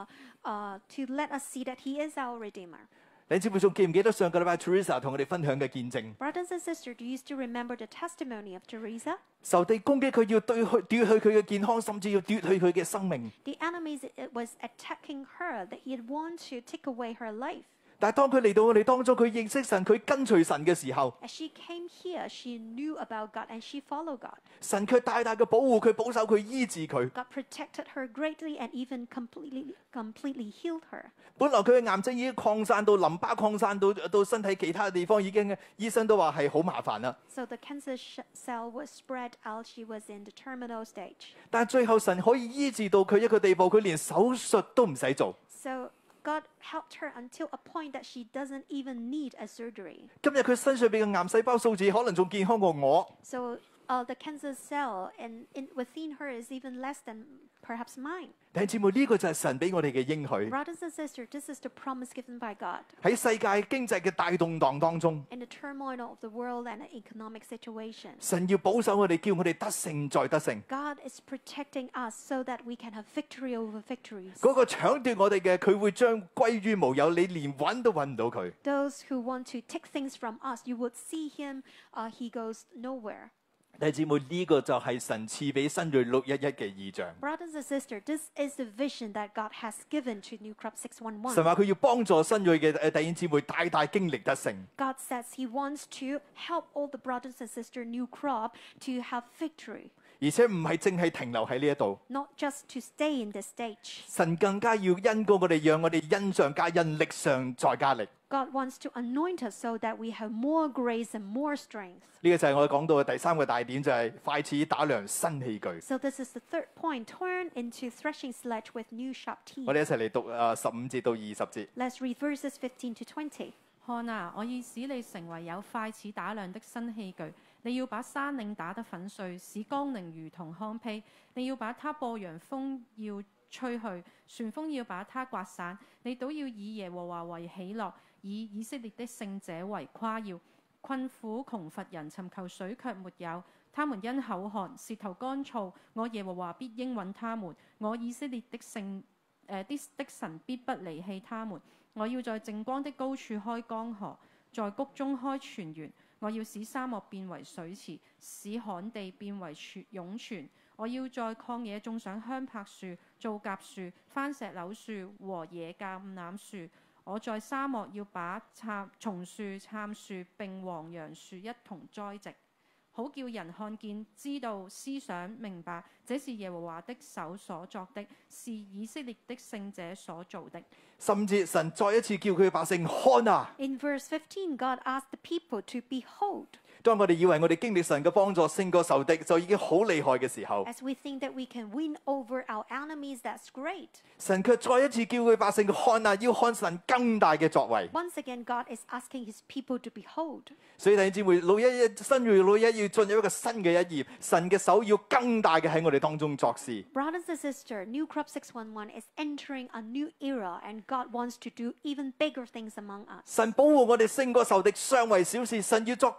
to let us see that He is our Redeemer. 你知唔知仲記唔記得上個禮拜 Teresa 同我哋分享嘅見證？ Brothers and sisters, do you still remember the testimony of Teresa? 仇敵攻擊佢，要奪去佢嘅健康，甚至要奪去佢嘅生命。 The enemies it was attacking her, that He want to take away her life. 但係當佢嚟到我哋當中，佢認識神，佢跟隨神嘅時候， As she came here, she knew about God and she followed God. 神卻大大嘅保護佢、保守佢、醫治佢。 God protected her greatly and even completely healed her. 本來佢嘅癌症已經擴散到淋巴擴散到身體其他嘅地方，已經醫生都話係好麻煩啦。 So the cancer cell was spread out. She was in the terminal stage. 但係最後神可以醫治到佢一個地步，佢連手術都唔使做。 So God helped her until a point that she doesn't even need a surgery. 今日佢身上邊嘅癌細胞數字可能仲健康過我。 So the cancer cell within her is even less than perhaps mine. 弟兄姊妹，呢個就係神俾我哋嘅應許。 Brothers and sisters, this is the promise given by God. 喺世界經濟嘅大動盪當中， In the turmoil of the world and the economic situation, 神要保守我哋，叫我哋得勝再得勝。 God is protecting us so that we can have victory over victories. 嗰個搶奪我哋嘅，佢會將歸於無有，你連揾都揾唔到佢。 Those who want to take things from us, you would see him, he goes nowhere. 弟兄姊妹，呢個就係神賜俾新銳611嘅異象。 Brothers and sisters, this is the vision that God has given to New Crop 神 611. 話佢要幫助新銳嘅弟兄姊妹大大經歷得勝。 God says he wants to help all the brothers and sisters New Crop to have victory, 而且唔係淨係停留喺呢一度， not just to stay in this stage. 神更加要恩膏我哋，讓我哋恩上加恩，力上再加力。 God wants to anoint us so that we have more grace and more strength. 呢個就係我講到嘅第三個大點，就係快似打量新器具。 So this is the third point. Turn into threshing sledge with new sharp 我 teeth. 哋一齊嚟讀15節到20節。 Let's read verses 15 to 20. 看啊，我已使你成為有快似打量的新器具。你要把山嶺打得粉碎，使岡陵如同糠秕。你要把它播揚風要吹去，旋風要把它刮散。你倒要以耶和華為喜樂，以以色列的聖者為誇耀。困苦窮乏人尋求水卻沒有，他們因口渴，舌頭乾燥。我耶和華必應允他們，我以色列的神必不離棄他們。我要在淨光的高處開江河，在谷中開泉源。我要使沙漠變為水池，使旱地變為湧泉。我要在曠野種上香柏樹、皂莢樹、番石榴樹和野橄欖樹。我在沙漠要把松樹、杉樹並黃楊樹一同栽植，好叫人看見、知道、思想、明白，這是耶和華的手所作的，是以色列的聖者所做的。 甚至神再一次叫佢嘅百姓看啊！ In verse 15, God asked the people to behold. 當我哋以為我哋經歷神嘅幫助勝過仇敵就已經好厲害嘅時候， As we think that we can win over our enemies, that's great. 神卻再一次叫佢百姓看啊，要看神更大嘅作為。 Once again, God is asking his people to behold. 所以弟兄姊妹，新銳611要進入一個新嘅一頁，神嘅手要更大嘅喺我哋當中作事。 Brothers and sisters, New Crop 611 is entering a new era, and God wants to do even bigger things among us. 神保護我哋勝過仇敵，尚為小事。神要作更大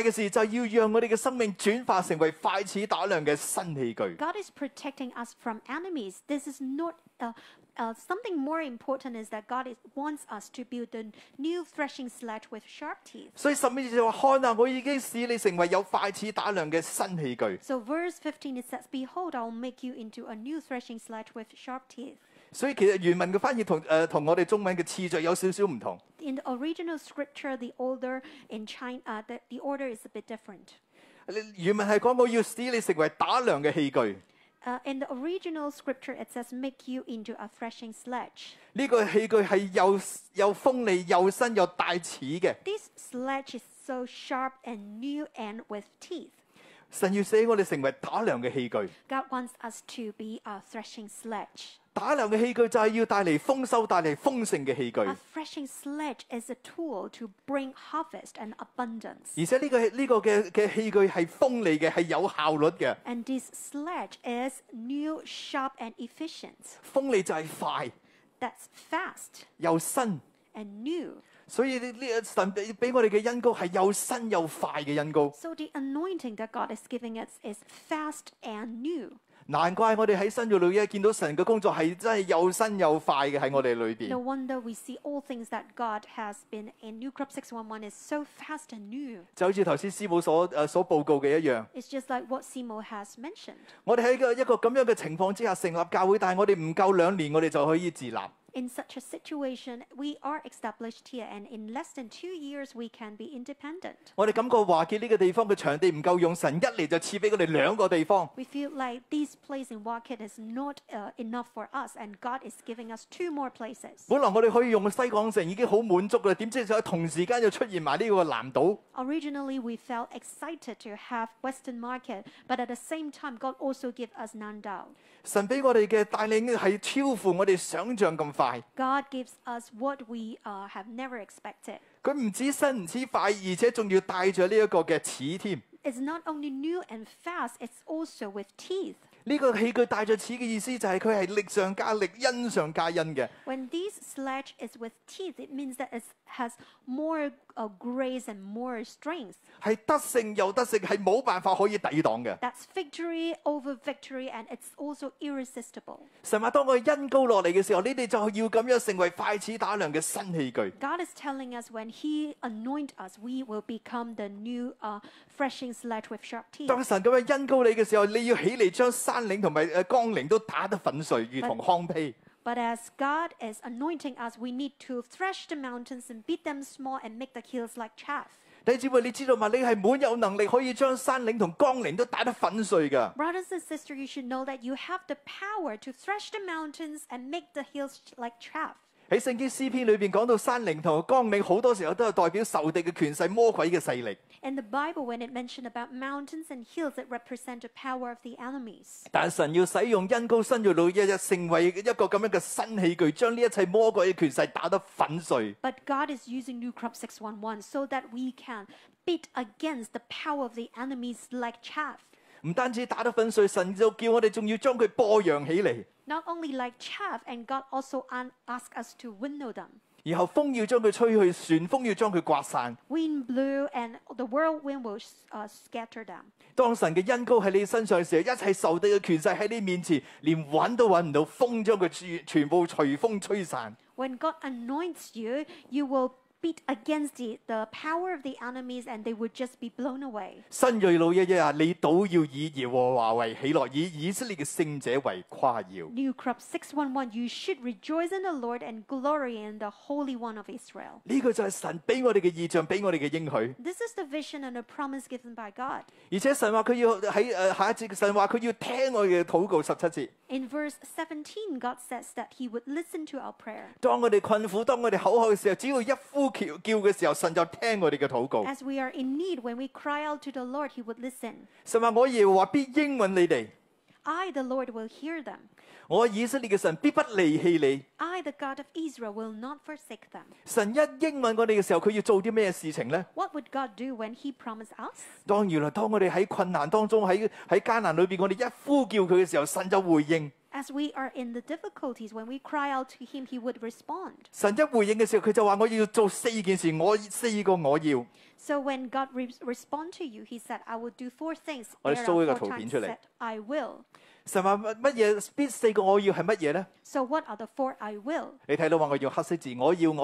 嘅事就係要讓我哋嘅生命轉化成為快似打量嘅新器具。 God is protecting us from enemies. This is not something more important is that God wants us to build a new threshing sledge with sharp teeth. 所以12節就話：看啊，我已經使你成為有快似打量嘅新器具。 So verse 15 it says, "Behold, I will make you into a new threshing sledge with sharp teeth." 所以其實原文嘅翻譯同我哋中文嘅次序有少少唔同。 In the original scripture, the order in China, the order is a bit different. 原文係講我要使你成為打量嘅器具。 In the original scripture, it says, "Make you into a threshing sledge." 呢個器具係又鋒利又新又帶齒嘅。 This sledge is so sharp and new and with teeth. 神要使我哋成為打量嘅器具。 God wants us to be a threshing sledge. 打量嘅器具就係要帶嚟豐收、帶嚟豐盛嘅器具。 A threshing sledge is a tool to bring harvest and abundance. 而且呢個嘅器具係鋒利嘅，係有效率嘅。 And this sledge is new, sharp, and efficient. 鋒利就係快 That's fast 又新， and new. 所以呢神俾我哋嘅恩膏係又新又快嘅恩膏。 So the anointing that God is giving us is fast and new. 難怪我哋喺新約裏邊見到神嘅工作係真係又新又快嘅喺我哋裏邊。 No wonder we see all things that God has been in New Crop 611 is so fast and new. 就好似頭先師母所報告嘅一樣， It's just like what Simo has mentioned. 我哋喺一個咁樣嘅情況之下成立教會，但係我哋唔夠2年，我哋就可以自立。 In such a situation, we are established here, and in less than 2 years, we can be independent. 我哋感覺華傑呢個地方嘅場地唔夠用，神一嚟就賜俾我哋2個地方。 We feel like this place in Waukit is not enough for us, and God is giving us 2 more places. 本來我哋可以用西港城已經好滿足啦，點知就同時間就出現埋呢個南島。 Originally, we felt excited to have Western Market, but at the same time, God also gave us Nandao. 神俾我哋嘅帶領係超乎我哋想象咁快。 God gives us what we have never expected. 佢唔止新唔止快，而且仲要帶著呢一個嘅齒添。 It's not only new and fast, it's also with teeth. 呢個器具帶著齒嘅意思就係佢係力上加力、恩上加恩嘅。 When this sledge is with teeth, it means that it has more grace and more strength. 係得勝又得勝，係冇辦法可以抵擋嘅。 That's victory over victory, and it's also irresistible. 神話當我恩膏落嚟嘅時候，你哋就要咁樣成為快齒打量嘅新器具。 God is telling us when He anoint us, we will become the new threshing sledge with sharp teeth. 當神咁樣恩膏你嘅時候，你要起嚟將山嶺同埋江嶺都打得粉碎，如同糠秕。 But as God is anointing us, we need to thresh the mountains and beat them small and make the hills like chaff. 弟兄姊妹，你知道嘛？你係滿有能力可以將山嶺同江嶺都打得粉碎㗎。 Brothers and sisters, you should know that you have the power to thresh the mountains and make the hills like chaff. 喺聖經詩篇裏邊講到山嶺同江嶺，好多時候都係代表仇敵嘅權勢、魔鬼嘅勢力。 In the Bible, when it mentioned about mountains and hills, it represents the power of the enemies. 但神要使用恩膏新約路日成為一個咁樣嘅新器具，將呢一切魔鬼嘅權勢打得粉碎。 But God is using New Crop 611 so that we can beat against the power of the enemies like chaff. 唔單止打得粉碎，神就叫我哋仲要將佢播揚起嚟， Not only like chaff, and God also asks us to winnow them. 然後風要將佢吹去，旋風要將佢刮散。 Wind blew, and the whirlwind will scatter them. 當神嘅恩膏喺你身上嘅時候，一切仇敵嘅權勢喺你面前，連揾都揾唔到，風將佢全部隨風吹散。 When God anoints you, you will beat against the power of the enemies, and they would just be blown away. 新锐路日啊，你倒要以耶和華為喜樂，以以色列嘅聖者為誇耀。 New Crop 611, you should rejoice in the Lord and glory in the Holy One of Israel. 呢個就係神俾我哋嘅意象，俾我哋嘅應許。 This is the vision and a promise given by God. 而且神話佢要喺下一節，神話佢要聽我哋嘅禱告17節。 In verse 17, God says that He would listen to our prayer. 當我哋困苦，當我哋口渴嘅時候，只要一呼叫嘅時候，神就聽我哋嘅禱告。 As we are in need, when we cry out to the Lord, He would listen. 神話我耶和華必應允你哋， I, the Lord, will hear them. 我以色列嘅神必不離棄你。 I, the God of Israel, will not forsake them. 神一應允我哋嘅時候，佢要做啲咩事情呢？ What would God do when He promised us? 當然啦，當我哋喺困難當中，喺艱難裏邊，我哋一呼叫佢嘅時候，神就回應。 As we are in the difficulties, when we cry out to him, he would respond. 神一回應嘅時候，佢就話我要做4件事，我4個我要。 So when God respond to you, he said, I will do 4 things. 我哋 There show 一 are 個 4 圖片 times 出嚟。 said, I will. 神話乜嘢？邊4個我要係乜嘢咧？ So what are the 4 I will? 你睇到話我要黑色字，我要。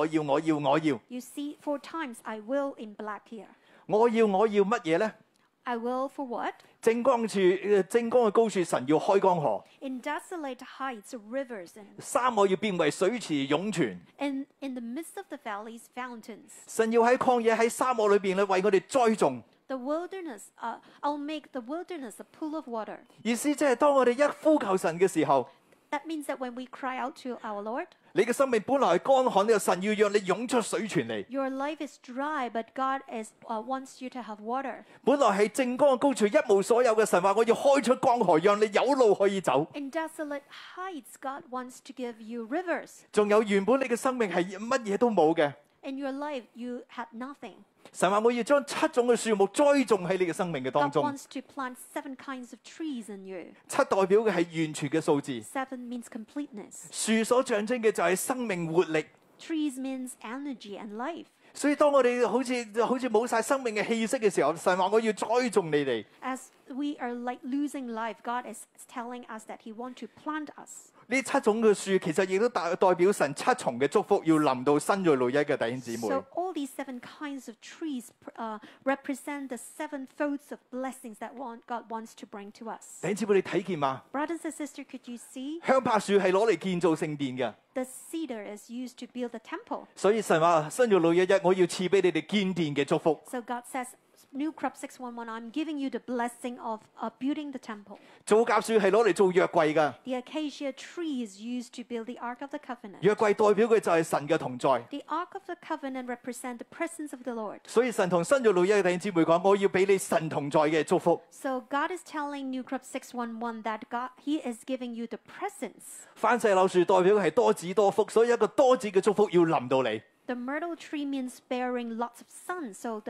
You see 4 times I will in black here. 我要乜嘢咧？ I will for what? 正光嘅高處，神要開江河； In desolate heights, rivers, and 沙漠要變為水池湧泉。 in the midst of the valleys, fountains. 神要喺曠野喺沙漠裏邊咧，為我哋栽種。 The wilderness, I'll make the wilderness a pool of water. 意思即係當我哋一呼求神嘅時候， That means that when we cry out to our Lord, 你嘅生命本來係乾旱，呢個神要讓你湧出水泉嚟。 your life is dry, but God wants you to have water. 本來係正光嘅高處，一無所有嘅神話，我要開出江河，讓你有路可以走。 In desolate heights, God wants to give you rivers. 仲有原本你嘅生命係乜嘢都冇嘅， In your life, you had nothing. 神話我要將7種嘅樹木栽種喺你嘅生命嘅當 God 中。 wants to plant 7 kinds of trees in you. 7代表嘅係完全嘅數字， 7 means completeness. 樹所象徵嘅就係生命活力。 Trees means energy and life. 所以當我哋好似冇晒生命嘅氣息嘅時候，神話我要栽種你哋。 As we are like losing life, God is telling us that he wants to plant us. 呢7種嘅樹其實亦都代表神7重嘅祝福要臨到新銳6一嘅弟兄姊妹。 So all these 7 kinds of trees represent the 7 folds of blessings that God wants to bring to us. 弟兄姊妹，你睇見嗎？ Brothers and sisters, could you see? 香柏樹係攞嚟建造聖殿嘅， The cedar is used to build the temple. 所以神話新銳6一，我要賜俾你哋建殿嘅祝福。 So God says, New Crop 611, I'm giving you the blessing of building the temple. 皂莢樹係攞嚟做約櫃嘅， The acacia tree is used to build the Ark of the Covenant. 約櫃代表嘅就係神嘅同在。 The Ark of the Covenant represents the presence of the Lord. 所以神同新銳6一嘅弟兄姊妹講，我要俾你神同在嘅祝福。 So God is telling New Crop 611 that He is giving you the presence. 番石榴樹代表嘅係多子多福，所以一個多子嘅祝福要臨到你。 The myrtle tree means bearing lots of sons, so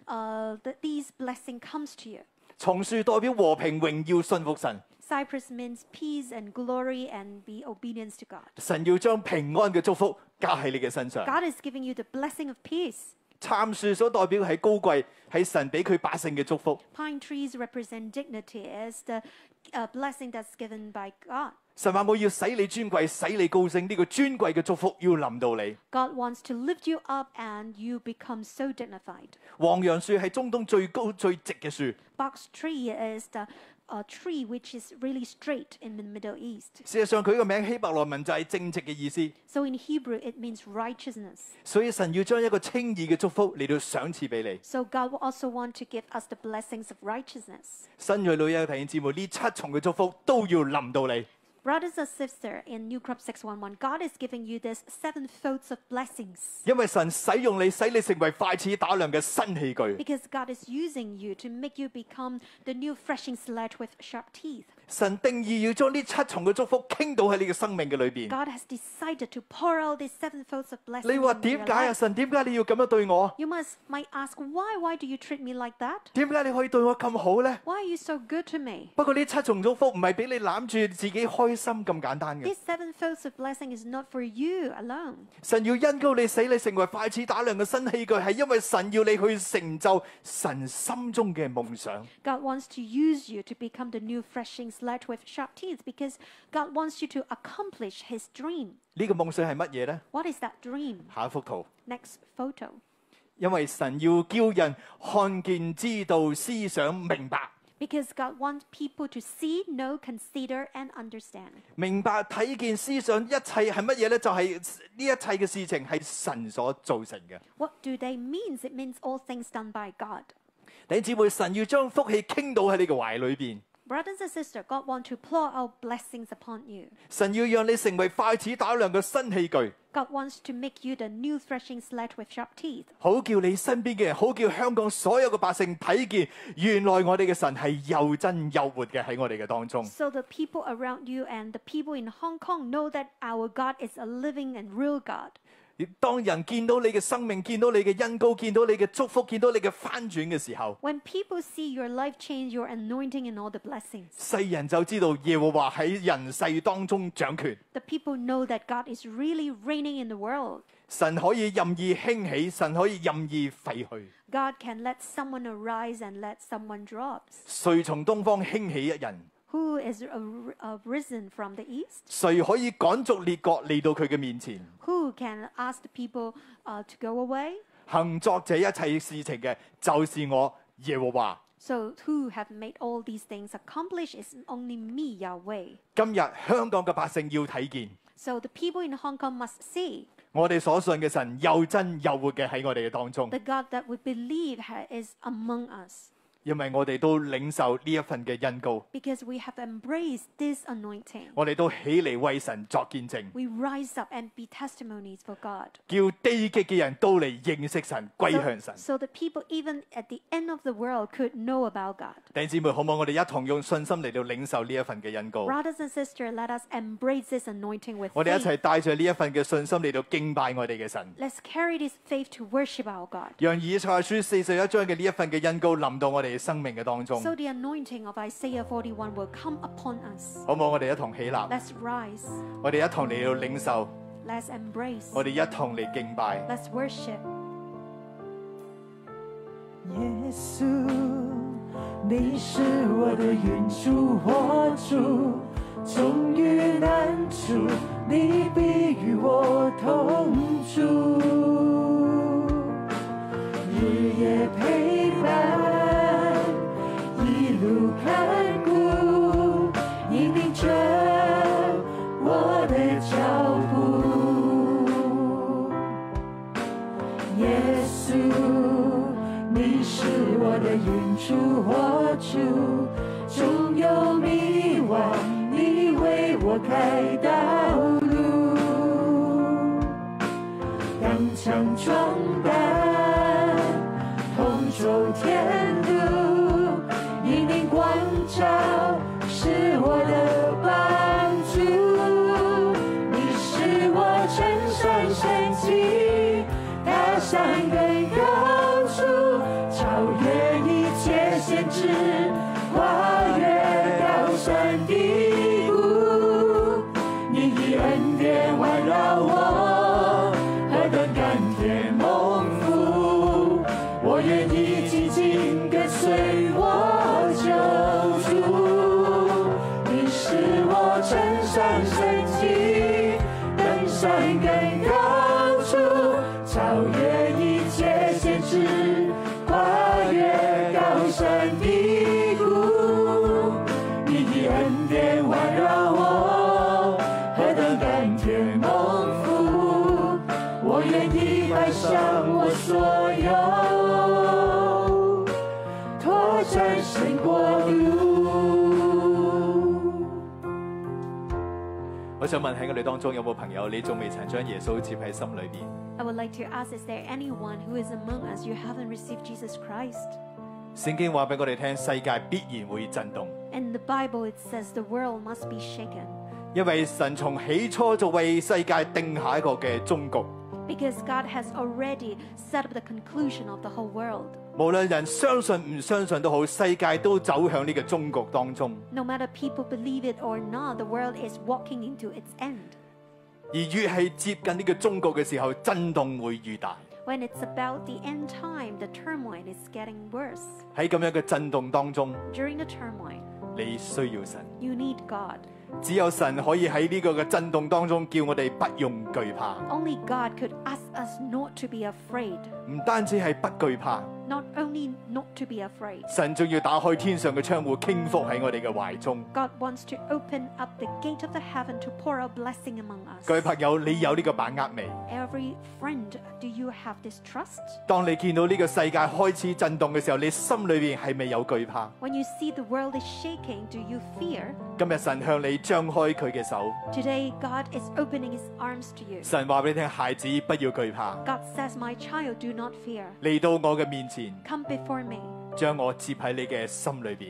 these blessing comes to you. 松樹代表和平、榮耀、信服神。 Cypress means peace and glory and be obedience to God. 神要將平安嘅祝福加喺你嘅身上。 God is giving you the blessing of peace. 杉樹所代表嘅係高貴，係神俾佢百姓嘅祝福。 Pine trees represent dignity as the blessing that's given by God. 神話我要使你尊貴，使你高升，呢個尊貴嘅祝福要臨到你。 God wants to lift you up and you become so dignified. 黃楊樹係中東最高最直嘅樹。 Box tree is the tree which is really straight in the Middle East. 事實上佢個名希伯來文就係正直嘅意思。 So in Hebrew it means righteousness. 所以神要將一個稱義嘅祝福嚟到賞賜俾你。 So God will also want to give us the blessings of righteousness. 新銳6一嘅弟兄姊妹，呢7重嘅祝福都要臨到你。 Brothers and sisters, in New Crop 611, God is giving you this 7 folds of blessings. 因為神使用你，使你成為快似打量嘅新器具。 Because God is using you to make you become the new threshing sledge with sharp teeth. 神定義要將呢7重嘅祝福傾倒喺你嘅生命嘅裏邊。 God has decided to pour out these 7 folds of blessings. 你話 into 點 your 解啊？ life. 神點解你要咁樣對我？ You might ask, why do you treat me like that? 點解你可以對我咁好呢？ Why are you so good to me? 不過呢7重祝福唔係俾你攬住自己開心咁簡單嘅。 This 7 folds of blessing is not for you alone. 神要恩膏你，使你成為快似打量嘅新器具，係因為神要你去成就神心中嘅夢想。 God wants to use you to become the new threshing sledge with sharp teeth because God wants you to accomplish His dream. 呢個夢想係乜嘢呢？ What is that dream? 下一幅圖。 Next photo. 因為神要叫人看見、知道、思想、明白。 Because God wants people to see, know, consider, and understand. 明白、睇見、思想，一切係乜嘢呢？就係呢一切嘅事情係神所造成嘅。 What do they mean? It means all things done by God. 弟兄姊妹，神要將福氣傾倒喺你嘅懷裏邊。 Brothers and sisters, God wants to pour out blessings upon you. 神要讓你成為快似打量嘅新器具， God wants to make you the new threshing sledge with sharp teeth. 好叫你身邊嘅人，好叫香港所有嘅百姓睇見，原來我哋嘅神係又真又活嘅喺我哋嘅當中。 So the people around you and the people in Hong Kong know that our God is a living and real God. 當人見到你嘅生命，見到你嘅恩膏，見到你嘅祝福，見到你嘅翻轉嘅時候， When people see your life change, your anointing and all the blessings, 世人就知道耶和華喺人世當中掌權。 the people know that God is really reigning in the world. 神可以任意興起，神可以任意廢去。 God can let someone arise and let someone drop. 誰從東方興起一人？ Who is risen from the east? 誰可以趕逐列國嚟到佢嘅面前？ Who can ask the people to go away? 行作這一切事情嘅，就是我耶和華。 So who have made all these things accomplish is only me, Yahweh. 今日香港嘅百姓要睇見， So the people in Hong Kong must see 我哋所信嘅神又真又活嘅喺我哋嘅當中， the God that we believe is among us. 因為我哋都領受呢一份嘅恩膏， Because we have embraced this anointing. 我哋都起嚟為神作見證， We rise up and be testimonies for God. 叫地極嘅人都嚟認識神，歸向神。 So the people even at the end of the world could know about God. 弟兄姊妹，好唔好？我哋一同用信心嚟到領受呢一份嘅恩膏， Brothers and sisters, let us embrace this anointing with 我哋一 faith. 齊帶着呢一份嘅信心嚟到敬拜我哋嘅神。 Let's carry this faith to worship our God. 讓以賽亞書41章嘅呢一份嘅恩膏臨到我哋嘅生命嘅當中， So the anointing of Isaiah 41 will come upon us. 好唔好？我哋一同起立， Let's rise. 我哋一同嚟到領受， Let's embrace. 我哋一同嚟敬拜。 Let's worship. 耶稣，你是我的云柱火柱，终于难处，你必与我同住，日夜陪伴，一路看顾，引领着我的脚步，耶稣。你是我的云柱火柱，终有迷惘，你为我开道路，刚强壮胆，同走天路，引领光照，是我的帮助。你是我乘上神迹，踏上更高处。超越一切限制，跨越高山低谷，你以恩典环绕我，何等甘甜蒙福！我愿意紧紧跟随我救主，你是我乘上神迹，登上更高处，超越一切限制。跨越高山低谷，你的恩典环绕我，何等甘甜蒙福！我愿意摆上我所有，拓展神国度。 我想問喺我哋當中有冇朋友，你仲未曾將耶穌接喺心裏邊？ I would like to ask, is there anyone who is among us you haven't received Jesus Christ? 聖經話俾我哋聽，世界必然會震動， In the Bible, it says the world must be shaken 因為神從起初就為世界定下一個嘅終局。 because God has already set up the conclusion of the whole world. 無論人相信唔相信都好，世界都走向呢個終局當中。 No matter people believe it or not, the world is walking into its end. 而越係接近呢個終局嘅時候，震動會越大。 When it's about the end time, the turmoil is getting worse. 喺咁樣嘅震動當中， During the turmoil, 你需要神。 you need God. 只有神可以喺呢個嘅震動當中，叫我哋不用懼怕。 Only God could ask us not to be afraid. 唔單止係不懼怕， Not only not to be afraid, 神仲要打開天上嘅窗戶，傾覆喺我哋嘅懷中。 God wants to open up the gate of the heaven to pour out blessing among us. 各位朋友，你有呢個把握未？ Every friend, do you have this trust? 當你見到呢個世界開始震動嘅時候，你心裏邊係咪有懼怕？ When you see the world is shaking, do you fear? 今日神向你張開佢嘅手， Today, God is opening his arms to you. 神話俾你聽，孩子不要懼怕， God says, my child, do not fear. 嚟到我嘅面前， Come before me. 將我接喺你嘅心裏邊。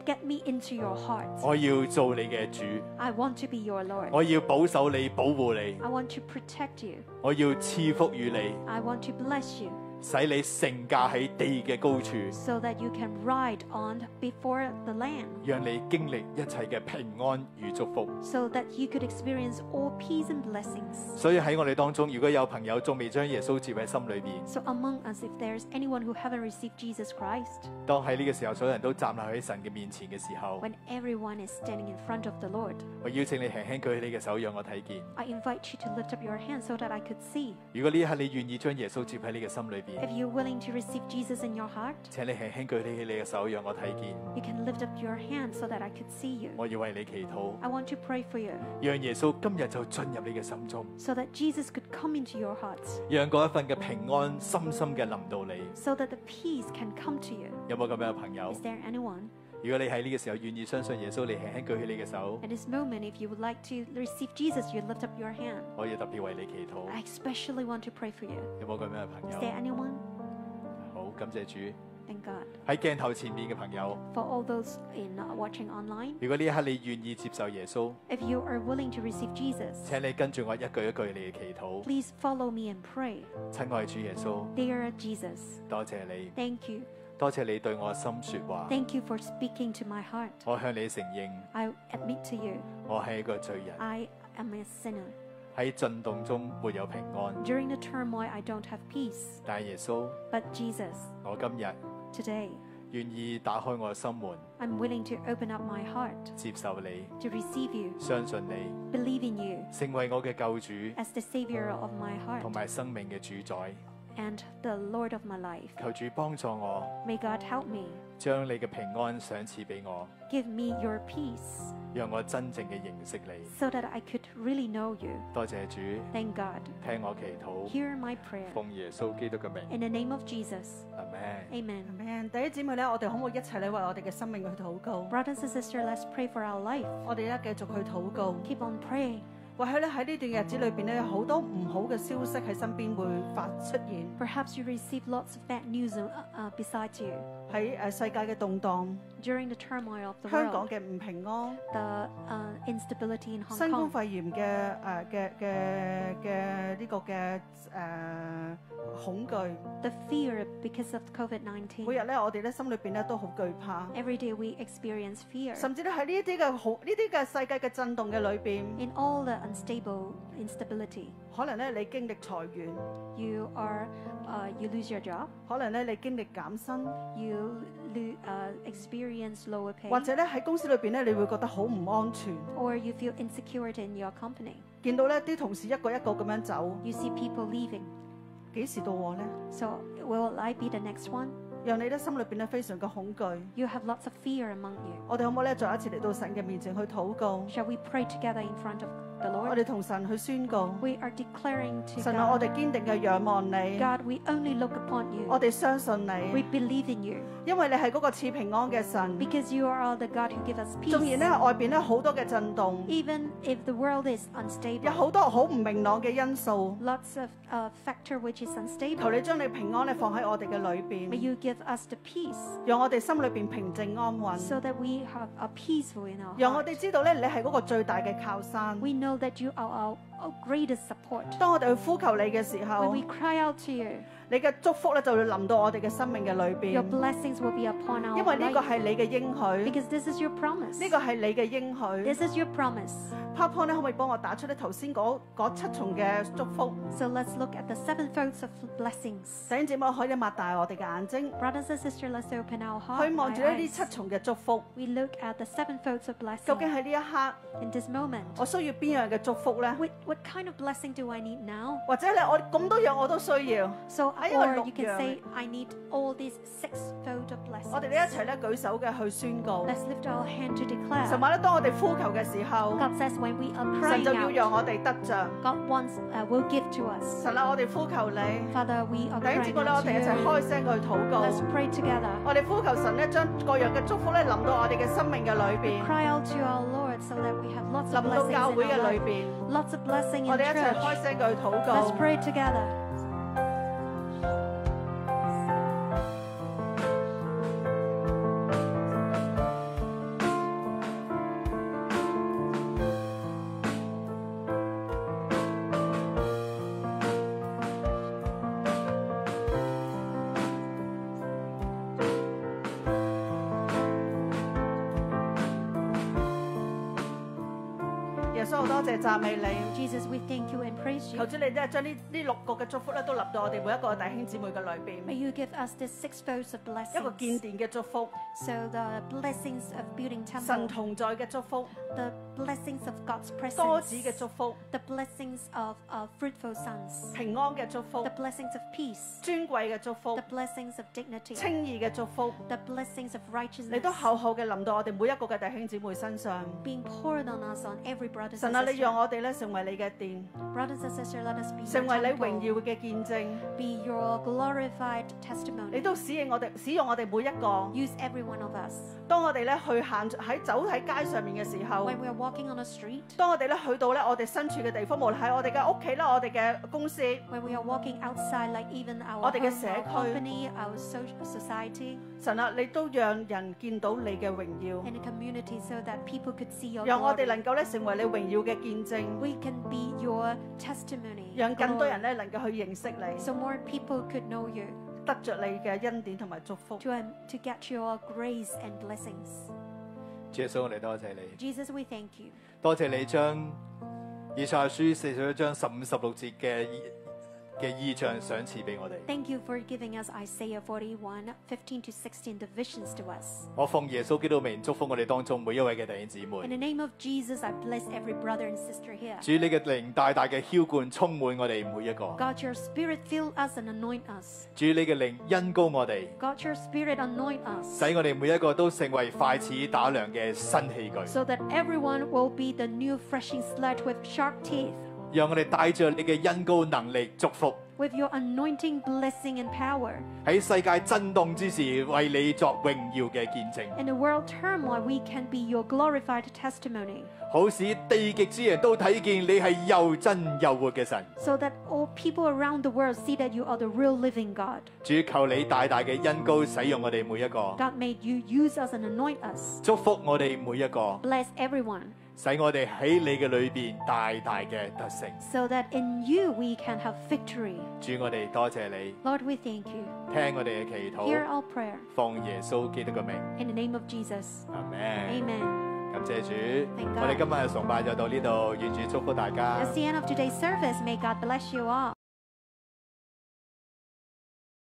get me into your heart. 我要做你嘅主， I want to be your Lord. 我要保守你、保護你， I want to protect you. 我要賜福於你， I want to bless you 使你乘駕喺地嘅高處， so that you can ride on before the land, 讓你經歷一切嘅平安與祝福。 so that you could experience all peace and blessings. 所以喺我哋當中，如果有朋友仲未將耶穌接喺心裏邊， So among us, if there's anyone who haven't received Jesus Christ, 當喺呢個時候，所有人都站立喺神嘅面前嘅時候， when everyone is standing in front of the Lord, 我邀請你輕輕舉起你嘅手，讓我睇見。 I invite you to lift up your hand so that I could see. 如果呢一刻你願意將耶穌接喺你嘅心裏 If 邊， you're willing to receive Jesus in your heart, 請你輕輕舉起你嘅手，讓我睇見。 you can lift up your hand so that I could see you. 我要為你祈禱， I want to pray for you 讓耶穌今日就進入你嘅心中， so that Jesus could come into your hearts, 讓嗰一份嘅平安深深嘅臨到你。 so that the peace can come to you. 有冇咁樣嘅朋友 Is？there anyone? 如果你喺呢個時候願意相信耶穌，你輕輕舉起你嘅手， At this moment, if you would like to receive Jesus, you lift up your hand. 我要特別為你祈 I 禱。 especially want to pray for you. 有冇咁樣嘅朋 Is 友？ there anyone? 好，感謝主。 Thank God. 喺鏡頭前面嘅朋友， For all those in watching online, 如果呢一刻你願意接受耶穌， if you are willing to receive Jesus, 請你跟住我一句一句你嘅祈禱。 please follow me and pray. 親愛主耶穌， Dear Jesus, 多謝你， thank you. 多謝你對我心說話。 Thank you for speaking to my heart. 我向你承認， I admit to you, 我係一個罪人， I am a sinner. 喺震動中沒有平安。 During the turmoil, I don't have peace. 但耶穌， But Jesus, 我今日 today, 願意打開我嘅心門， I'm willing to open up my heart 接受你， to receive you, 相信你， believe in you 成為我嘅救主 as the Savior of my 同 heart 埋生命嘅主宰。 and the Lord of my life. 求主幫助我， May God help me. 將你嘅平安賞賜俾我， Give me your peace 讓我真正嘅認識你。 so that I could really know you. 多謝主， Thank God. 聽我祈禱， Hear my prayer. 奉耶穌基督嘅名， In the name of Jesus. 阿門。 Amen. Amen。弟兄姊妹咧，我哋可唔可以一齊咧為我哋嘅生命去禱告？ Brothers and sisters, let's pray for our life. 我哋咧繼續去禱告， Keep on praying. 或許咧喺呢段日子裏邊咧，有好多唔好嘅消息喺身邊會出現， Perhaps you receive lots of bad news besides you. 喺世界嘅動盪、 During the turmoil of the 香港 world, 嘅唔平安、 the instability in Hong 新冠 Kong, 肺炎嘅呢個嘅恐懼， the fear because of 每 COVID-19. 日咧我哋咧心裏邊咧都好懼怕， Every day we experience fear. 甚至咧喺呢一啲嘅世界嘅震動嘅裏邊， In all the instability, 可能咧你經歷裁員， you lose your job, 可能咧你經歷減薪， you experience lower pay, 或者咧喺公司裏邊咧你會覺得好唔安全。 or you feel insecure in your company. 見到咧啲同事一個一個咁樣走， You see people leaving. 幾時到我呢？ So will I be the next one? 讓你咧心裏邊咧非常嘅恐懼。 You have lots of fear among you. 我哋可唔可以咧再一次嚟到神嘅面前去禱告？ Shall we pray together in front of the 我 Lord? 哋同神去宣告， We are declaring to 神啊，我 God, 哋堅定嘅仰望你， God, we only look upon 我 you. 哋相信 We 你， believe in you 因為你係嗰個賜平安嘅神。 because you are the God who gives us 縱然 peace. 咧外邊咧好多嘅震動， Even if the world is 有 unstable, 好多好唔明朗嘅因素， lots of factor which is 求 unstable. 你將你平安咧放喺我哋嘅裏 May 邊， you give us the peace 讓我哋心裏邊平靜安穩， so that we have a peaceful in our 讓我 heart. 哋知道咧你係嗰個最大嘅靠山。 We know that you are our greatest support. 當我哋去呼求你嘅時 When 候， we cry out to you, 你嘅祝福咧就會臨到我哋嘅生命嘅裏 your 邊， blessings will be upon 因為 our 呢個 life 係你嘅應許， because this is your promise. 呢個係你嘅應許。 This is your promise. PowerPoint 咧可唔可以幫我打出咧頭先嗰7重嘅祝福？ So let's look at the 7 folds of blessings. 弟兄姊妹可以擘大我哋嘅眼睛， Brothers and sisters, let's open our heart 去望 and 住呢 eyes. 7重嘅祝福。 We look at the 7 folds of 究竟 blessing. 喺呢一刻， In this moment, 我需要邊樣嘅祝福咧？ what kind of blessing do I need now? 或者咧，我咁多樣我都需要。 So, I have or a you can look say, I need all these 6-fold of 我哋 blessings. 呢一齊咧舉手嘅去宣告。 Let's lift our hand to 神 declare. 話咧，當我哋呼求嘅時候， God says when we are 神 crying 就要讓 out, 我哋得着。 God will give to us. 神啊，我哋呼求你。 Father, we are 弟兄姊 crying 妹咧，我 out to 哋一齊 you. 開聲去禱告。 Let's pray together. 我哋呼求神咧，將各樣嘅祝福咧臨到我哋嘅生命嘅裏邊， Cry out to our Lord so that we have lots 臨 of 到 blessings 教 in 會嘅 our 裏 life. 邊。 Lots of blessing 我 in 哋一齊開 church. 聲去禱 Let's 告。 pray together. 耶穌好多謝讚美你。 Jesus, we thank you and praise 求 you. 主你咧將呢6個嘅祝福咧都臨到我哋每一個弟兄姊妹嘅裏 May 邊， you give us the 6 folds of 一個建 blessings. 殿嘅祝福， So the blessings of building 神 temple, 同在嘅祝福， the blessings of God's 多子嘅 presence, 祝福， the blessings of fruitful sons, 平安嘅祝福 the，blessings of peace, 尊貴嘅祝福 the，blessings of dignity, 稱義嘅祝福， the blessings of 你 righteousness 都厚厚嘅臨到我哋每一個嘅弟兄姊妹身上。 being poured on us, on every brother and 神啊，你讓 sister. 我哋咧成為你嘅殿， Brothers and sisters, let us be 成 your 為你榮 temple, 耀嘅見證。 be your glorified 你 testimony. 都使用我哋每一個。 Use every one of us. 當我哋咧去行走喺街上面嘅時候， When we are walking on the street, 當我哋咧去到咧我哋身處嘅地方，無論喺我哋嘅屋企啦、我哋嘅公司， when we are walking outside, like even our 我哋嘅 home, 社 our 區， company, our society, 神啊，你都讓人見到你嘅榮耀， and the community, so that people could see your 讓我哋 glory. 能夠咧成為你榮耀嘅見證， We can be your testimony, 讓更多 glory, 人咧能夠去認識你， so more people could know you, 得着你嘅恩典同埋祝福。 to get your grace and blessings. 主耶穌，我哋多謝你， Jesus, we thank you. 多謝你將以賽亞書41章15、16節嘅意象賞賜俾我哋。 Thank you for giving us Isaiah 41:15 to 16, the visions to us. 我奉耶穌基督名祝福我哋當中每一位嘅弟兄姊 In 妹。 the name of Jesus, I bless every brother and sister here. 主你嘅靈大大嘅澆灌充滿我哋每一個。 God, your spirit fill us and anoint us. 主你嘅靈恩膏我哋， God, your spirit anoint us, 使我哋每一個都成為快似打糧嘅新器具。 so that everyone will be the new threshing sledge with sharp teeth, 讓我哋帶着你嘅恩膏能力祝福， with your anointing, blessing, and power. 喺世界震動之時為你作榮耀嘅見證， In the world turmoil, we can be your glorified testimony, 好使地極之人都睇見你係又真又活嘅神。 so that all people around the world see that you are the real living God. 主求你大大嘅恩膏使用我哋每一個， God, may you use us and anoint us. 祝福我哋每一個， Bless everyone, 使我哋喺你嘅裏邊大大嘅得勝。 so that in you we can have victory. 主，我哋多謝你， Lord, we thank you. 聽我哋嘅祈 Hear 禱， our prayer. 奉耶穌基督嘅名， In the name of Jesus. 阿門。 Amen. 感謝主， Thank God. 我哋今日嘅崇拜就到呢度，願主祝福大家 That's。the end of today's service. May God bless you all.